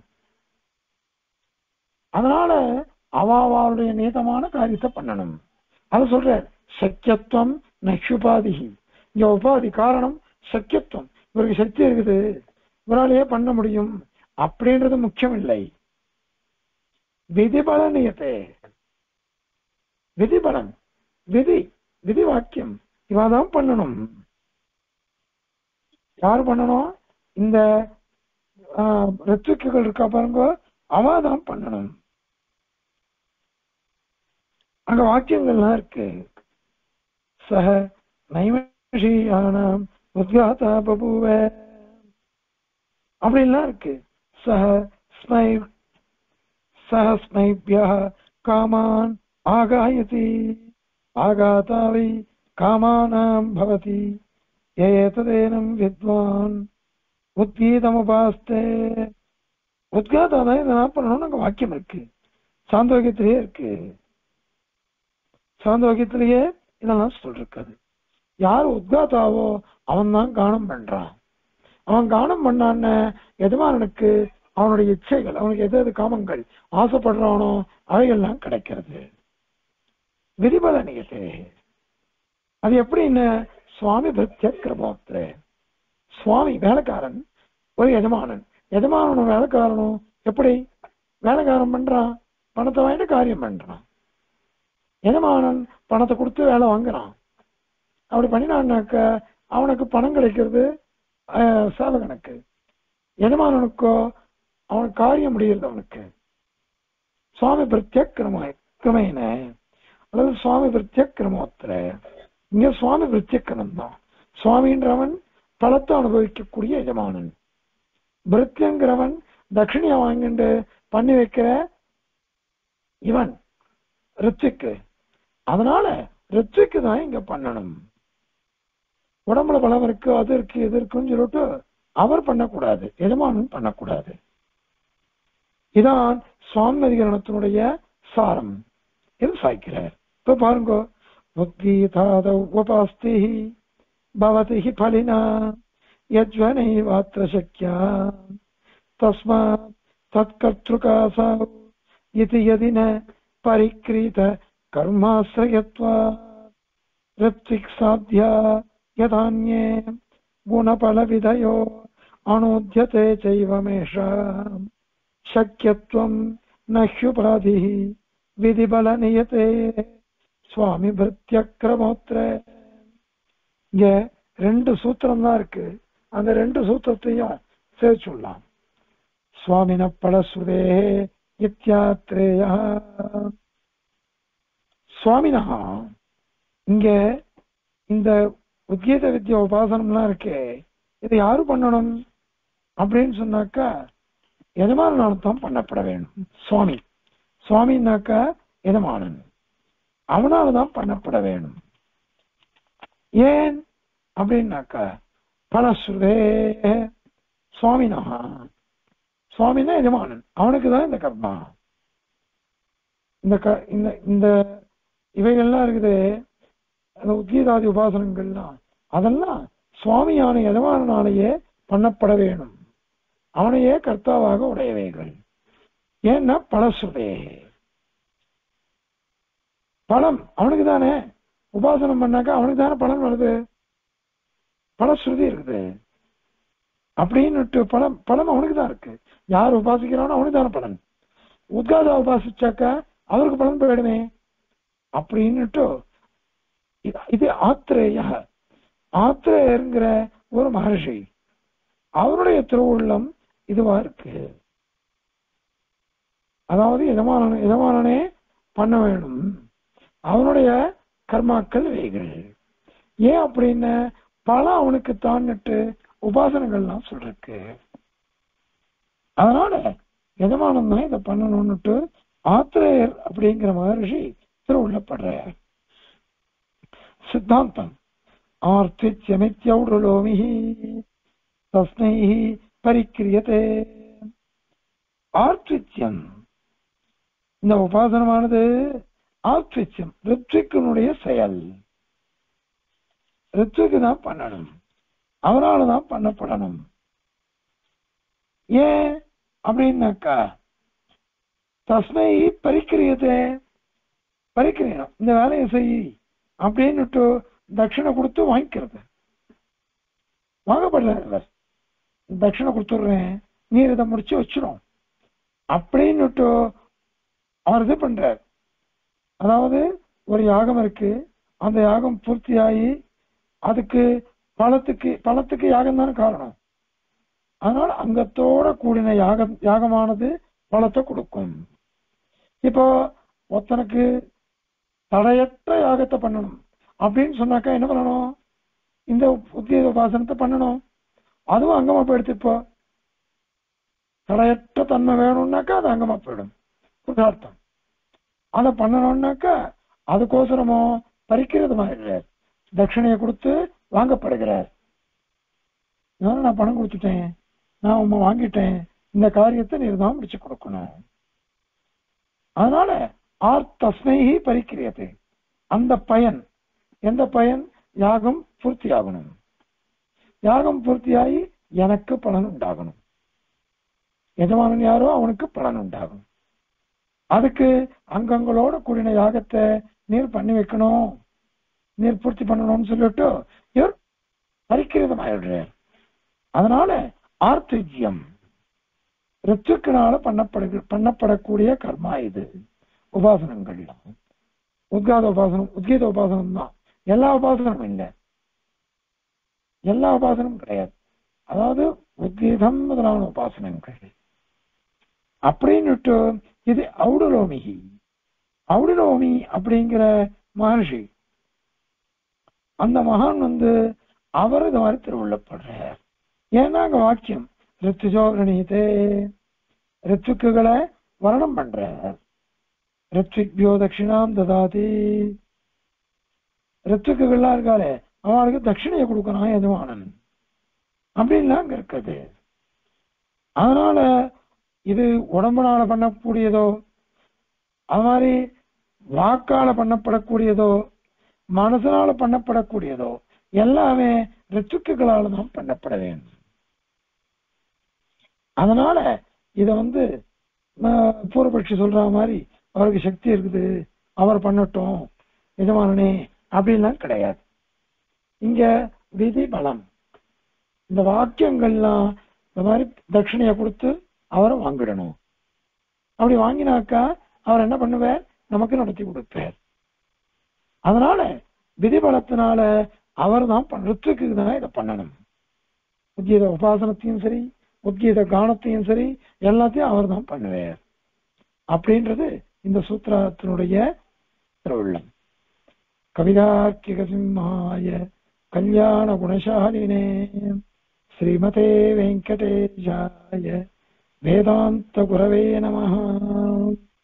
அதனால அவ அவளுடைய நீதமான காரியத்தை பண்ணணும். அதை சொல்ற சக்கியத்துவம் நக்ஷுபாதி. இங்க உபாதி காரணம் சக்கியத்துவம். இவருக்கு சக்தி இருக்குது, இவராலேயே பண்ண முடியும் அப்படின்றது முக்கியம் இல்லை. விதிபலனியத்தை, விதிபலன், விதி விதி வாக்கியம் இவாதான் பண்ணணும். யாரு பண்ணணும்? இந்த ரித்துக்குகள் இருக்கா பாருங்க, அவாதான் பண்ணணும். அங்க வாக்கியங்கள்லாம் இருக்கு. சக நைமஷீயானாம் உத்காதா பபுவ அப்படின்லாம் இருக்கு. சக ஸ்மை சக ஸ்மைப்யா காமான் ஆகாயதி ஆகாதாவை காமானாம் பவதி ஏததேனம் வித்வான் உத்கீதமுபாஸ்தே. உத்காதாதான் இதெல்லாம் பண்ணணும்னு அங்க வாக்கியம் இருக்கு. சாந்தோக்கியத்திலேயே இருக்கு. சாந்தோக்கியத்திலேயே இதெல்லாம் சொல்லிருக்காது. யார் உத்காதாவோ அவன் தான் கானம் பண்றான். அவன் கானம் பண்ணான்னு எஜமானனுக்கு அவனுடைய இச்சைகள், அவனுக்கு எது எது காமங்கள் ஆசைப்படுறானோ அவைகள்லாம் கிடைக்கிறது. விதிபலனியத்தை அது எப்படின்னு சுவாமி பிரத்ய கிரமோத்திர. சுவாமி வேலைக்காரன், ஒரு எஜமானன். எஜமானனும் வேலைக்காரனும் எப்படி வேலைக்காரன் பண்றான்? பணத்தை வாங்கிட்டு காரியம் பண்றான். எஜமானன் பணத்தை கொடுத்து வேலை வாங்குறான். அப்படி பண்ணினான்னாக்க அவனுக்கு பணம் கிடைக்கிறது சேவகனுக்கு. எஜமானனுக்கோ அவனுக்கு காரியம் முடிகிறது அவனுக்கு. சுவாமி பிரத்ய கிரம கிரமையின அல்லது சுவாமி பிரத்ய கிரமோத்திர. இங்க சுவாமி பிரத்ய கிரமம் தான். சுவாமின்றவன் பலத்தை அனுபவிக்கக்கூடிய எஜமானன். பிருத்தியங்கிறவன் தட்சிணியா வாங்கிட்டு பண்ணி வைக்கிற இவன் ரித்துக்கு. அதனால ரித்துக்கு தான் இங்க பண்ணணும். உடம்புல பலம் இருக்கு, அது இருக்கு, இது இருக்குன்னு சொல்லிட்டு அவர் பண்ணக்கூடாது, எஜமானன் பண்ணக்கூடாது. இதான் சுவாமி அதிகரணத்தினுடைய சாரம். இது சாய்க்கிறார். இப்ப பாருங்க, உத்கீதாத உபாஸ்தி பவதி பலினா யஜ்வனைவாத்ர சக்யா தஸ்மாத் தத்கர்த்ருகாசௌ இதி யதின பரிக்ரீத கர்மாஸ்ரயத்வாத் ரித்விக் சாத்யா யதான்யே குணபலவிதயோ அனுத்யதே சைவமேஷாம் சக்யத்வம் நஹ்யுபாதி விதிபலநியதே சுவாமி பிருத்ய கிரமோத்திர. இங்க ரெண்டு சூத்திரம் தான் இருக்கு. அந்த ரெண்டு சூத்திரத்தையும் சேர்ச்சுடலாம். சுவாமின பலஸ்ருதே இத்யாத்ரேயா. சுவாமினா இங்க இந்த உத்கீத வித்யா உபாசனம்லாம் இருக்கே, இதை யாரு பண்ணணும் அப்படின்னு சொன்னாக்கா எஜமானனால தான் பண்ணப்பட வேண்டும். சுவாமி சுவாமின்னாக்கா எஜமானன், அவனால தான் பண்ணப்பட வேணும். ஏன் அப்படின்னாக்கா பலஸ்ருதே சுவாமினா, சுவாமினா எஜமானன், அவனுக்குதான் இந்த கர்மா. இந்த க இந்த இந்த இவைகள்லாம் இருக்குது, அந்த உத்கீதாதி உபாசனங்கள்லாம், அதெல்லாம் சுவாமியான எஜமானனாலேயே பண்ணப்பட வேணும், அவனையே கர்த்தாவாக உடையவைகள். ஏன்னா பலஸ்ருதே, பலம் அவனுக்கு தானே, உபாசனம் பண்ணாக்கா அவனுக்கு தானே பலன் வருது, பலஸ்ருதி இருக்குது அப்படின்னுட்டு பலம் பலம் அவனுக்கு தான் இருக்கு. யார் உபாசிக்கிறானோ அவனுக்கு தானே பலன். உத்காதா உபாசிச்சாக்கா அவருக்கு பலன் போயிடுமே அப்படின்னுட்டு இது ஆத்திரேய, ஆத்திரேயங்கிற ஒரு மகர்ஷி, அவருடைய திருவுள்ளம் இதுவா இருக்கு. அதாவது எஜமான எஜமானனே பண்ண வேணும், அவனுடைய கர்மாக்கள் வைகள். ஏன் அப்படின்னு பல அவனுக்கு தான்ட்டு உபாசனங்கள்லாம் சொல்றக்கு. அதனால எஜமானம் தான் இதை பண்ணணும்னுட்டு ஆத்திரேயர் அப்படிங்கிற மகர்ஷி திருவுள்ளப்படுறார். சித்தாந்தம் ஆர்த்தித்யமித்யௌடுலோமி தஸ்மை பரிக்கிரியதே. ஆர்த்தித்யம், இந்த உபாசனமானது ஆர்த்தித்யம் ரித்விக்கனுடைய செயல், ரித்விக்கு தான் பண்ணணும், அவரால் தான் பண்ணப்படணும். ஏன் அப்படின்னாக்கா தஸ்மை பரிக்கிரியதே, பரிக்கிரியணும், இந்த வேலையை செய் அப்படின்னுட்டு தட்சிணை கொடுத்து வாங்கிக்கிறது. வாங்கப்படுற தட்சிணை கொடுத்துடுறேன், நீர் இதை முடிச்சு வச்சிடும் அப்படின்னுட்டு அவர் இது பண்றார். அதாவது ஒரு யாகம் இருக்கு, அந்த யாகம் பூர்த்தியாகி அதுக்கு பழத்துக்கு பழத்துக்கு யாகம் தானே காரணம். அதனால அங்கத்தோட கூடின யாகம் யாகமானது பழத்தை கொடுக்கும். இப்போ ஒருத்தனுக்கு தடையற்ற யாகத்தை பண்ணணும் அப்படின்னு சொன்னாக்கா என்ன பண்ணணும், இந்த உத்கீத உபாசனத்தை பண்ணணும். அதுவும் அங்கமா போயிடுத்து. இப்போ தடையற்ற தன்மை வேணும்னாக்கா அது அங்கமா போயிடும் புருஷார்த்தம். அதை பண்ணணும்னாக்கா அதுக்கோசரமோ பறிக்கிறது மாதிரி தட்சிணையை கொடுத்து வாங்கப்படுகிறார். நான் பணம் கொடுத்துட்டேன், நான் உண்மை வாங்கிட்டேன், இந்த காரியத்தை நீர் தான் முடிச்சு கொடுக்கணும். அதனால ஆர்த்தஸ்மைஹி பரிக்கிரியது, அந்த பயன், எந்த பயன், யாகம் பூர்த்தி ஆகணும், யாகம் பூர்த்தியாகி எனக்கு பலன் உண்டாகணும், எஜமானன் யாரோ அவனுக்கு பலன் உண்டாகும். அதுக்கு அங்கங்களோட கூடின யாகத்தை நீர் பண்ணி வைக்கணும், நீர் பூர்த்தி பண்ணணும்னு சொல்லிட்டு இவர் பரிக்கிரதம் ஆயிடுறார். அதனால ஆர்த்திஜ்யம் ரித்துக்கனால பண்ணப்படு பண்ணப்படக்கூடிய கர்மா இது. உபாசனங்கள் உத்காத உபாசனம், உத்கீத உபாசனம் தான். எல்லா உபாசனமும் இல்லை, எல்லா உபாசனமும் கிடையாது. அதாவது உத்கீதம் முதலான உபாசனங்கள் அப்படின்னுட்டு இது ஔடுலோமிகி. ஔடுலோமி அப்படிங்கிற மகர்ஷி, அந்த மகான் வந்து அவர் இது மாதிரி திருவுள்ளப்படுறார். ஏன்னா அங்க வாக்கியம் ரித்துஜோ கணிதே, ரித்துக்குகளை வர்ணம் பண்ற, ரித்விக்யோ தட்சிணாம் ததாதி, ரித்துக்குகள்லாம் இருக்காளே அவனுக்கு தட்சிணையை கொடுக்கறான் எஜமானன் அப்படின்லாம் அங்க இருக்குது. அதனால இது உடம்புனால பண்ணக்கூடியதோ, அது மாதிரி வாக்கால பண்ணப்படக்கூடியதோ, மனசனால பண்ணப்படக்கூடியதோ எல்லாமே ரித்துக்குகளால தான் பண்ணப்பட வேண்டும். அதனால இத வந்து பூர்வபட்சி சொல்ற மாதிரி அவருக்கு சக்தி இருக்குது, அவர் பண்ணட்டும் எஜமானனே அப்படின்லாம் கிடையாது. இங்க விதி பலம், இந்த வாக்கியங்கள்லாம் இந்த மாதிரி தட்சிணையை கொடுத்து அவரை வாங்கிடணும். அப்படி வாங்கினாக்கா அவர் என்ன பண்ணுவார், நமக்கு நடத்தி கொடுப்பார். அதனால விதி பலத்தினால அவர் தான் ரித்துக்கு தான் இதை பண்ணணும். உத்கீத உபாசனத்தையும் சரி, உத்கீத கானத்தையும் சரி, எல்லாத்தையும் அவர் தான் பண்ணுவார் அப்படின்றது இந்த சூத்திரத்தினுடைய திருவுள்ளம். கவிதார்க்கிக சிம்மாய கல்யாண குணசாலினே ஸ்ரீமதே வெங்கடேஷாய வேதாந்த குரவே நமஹ.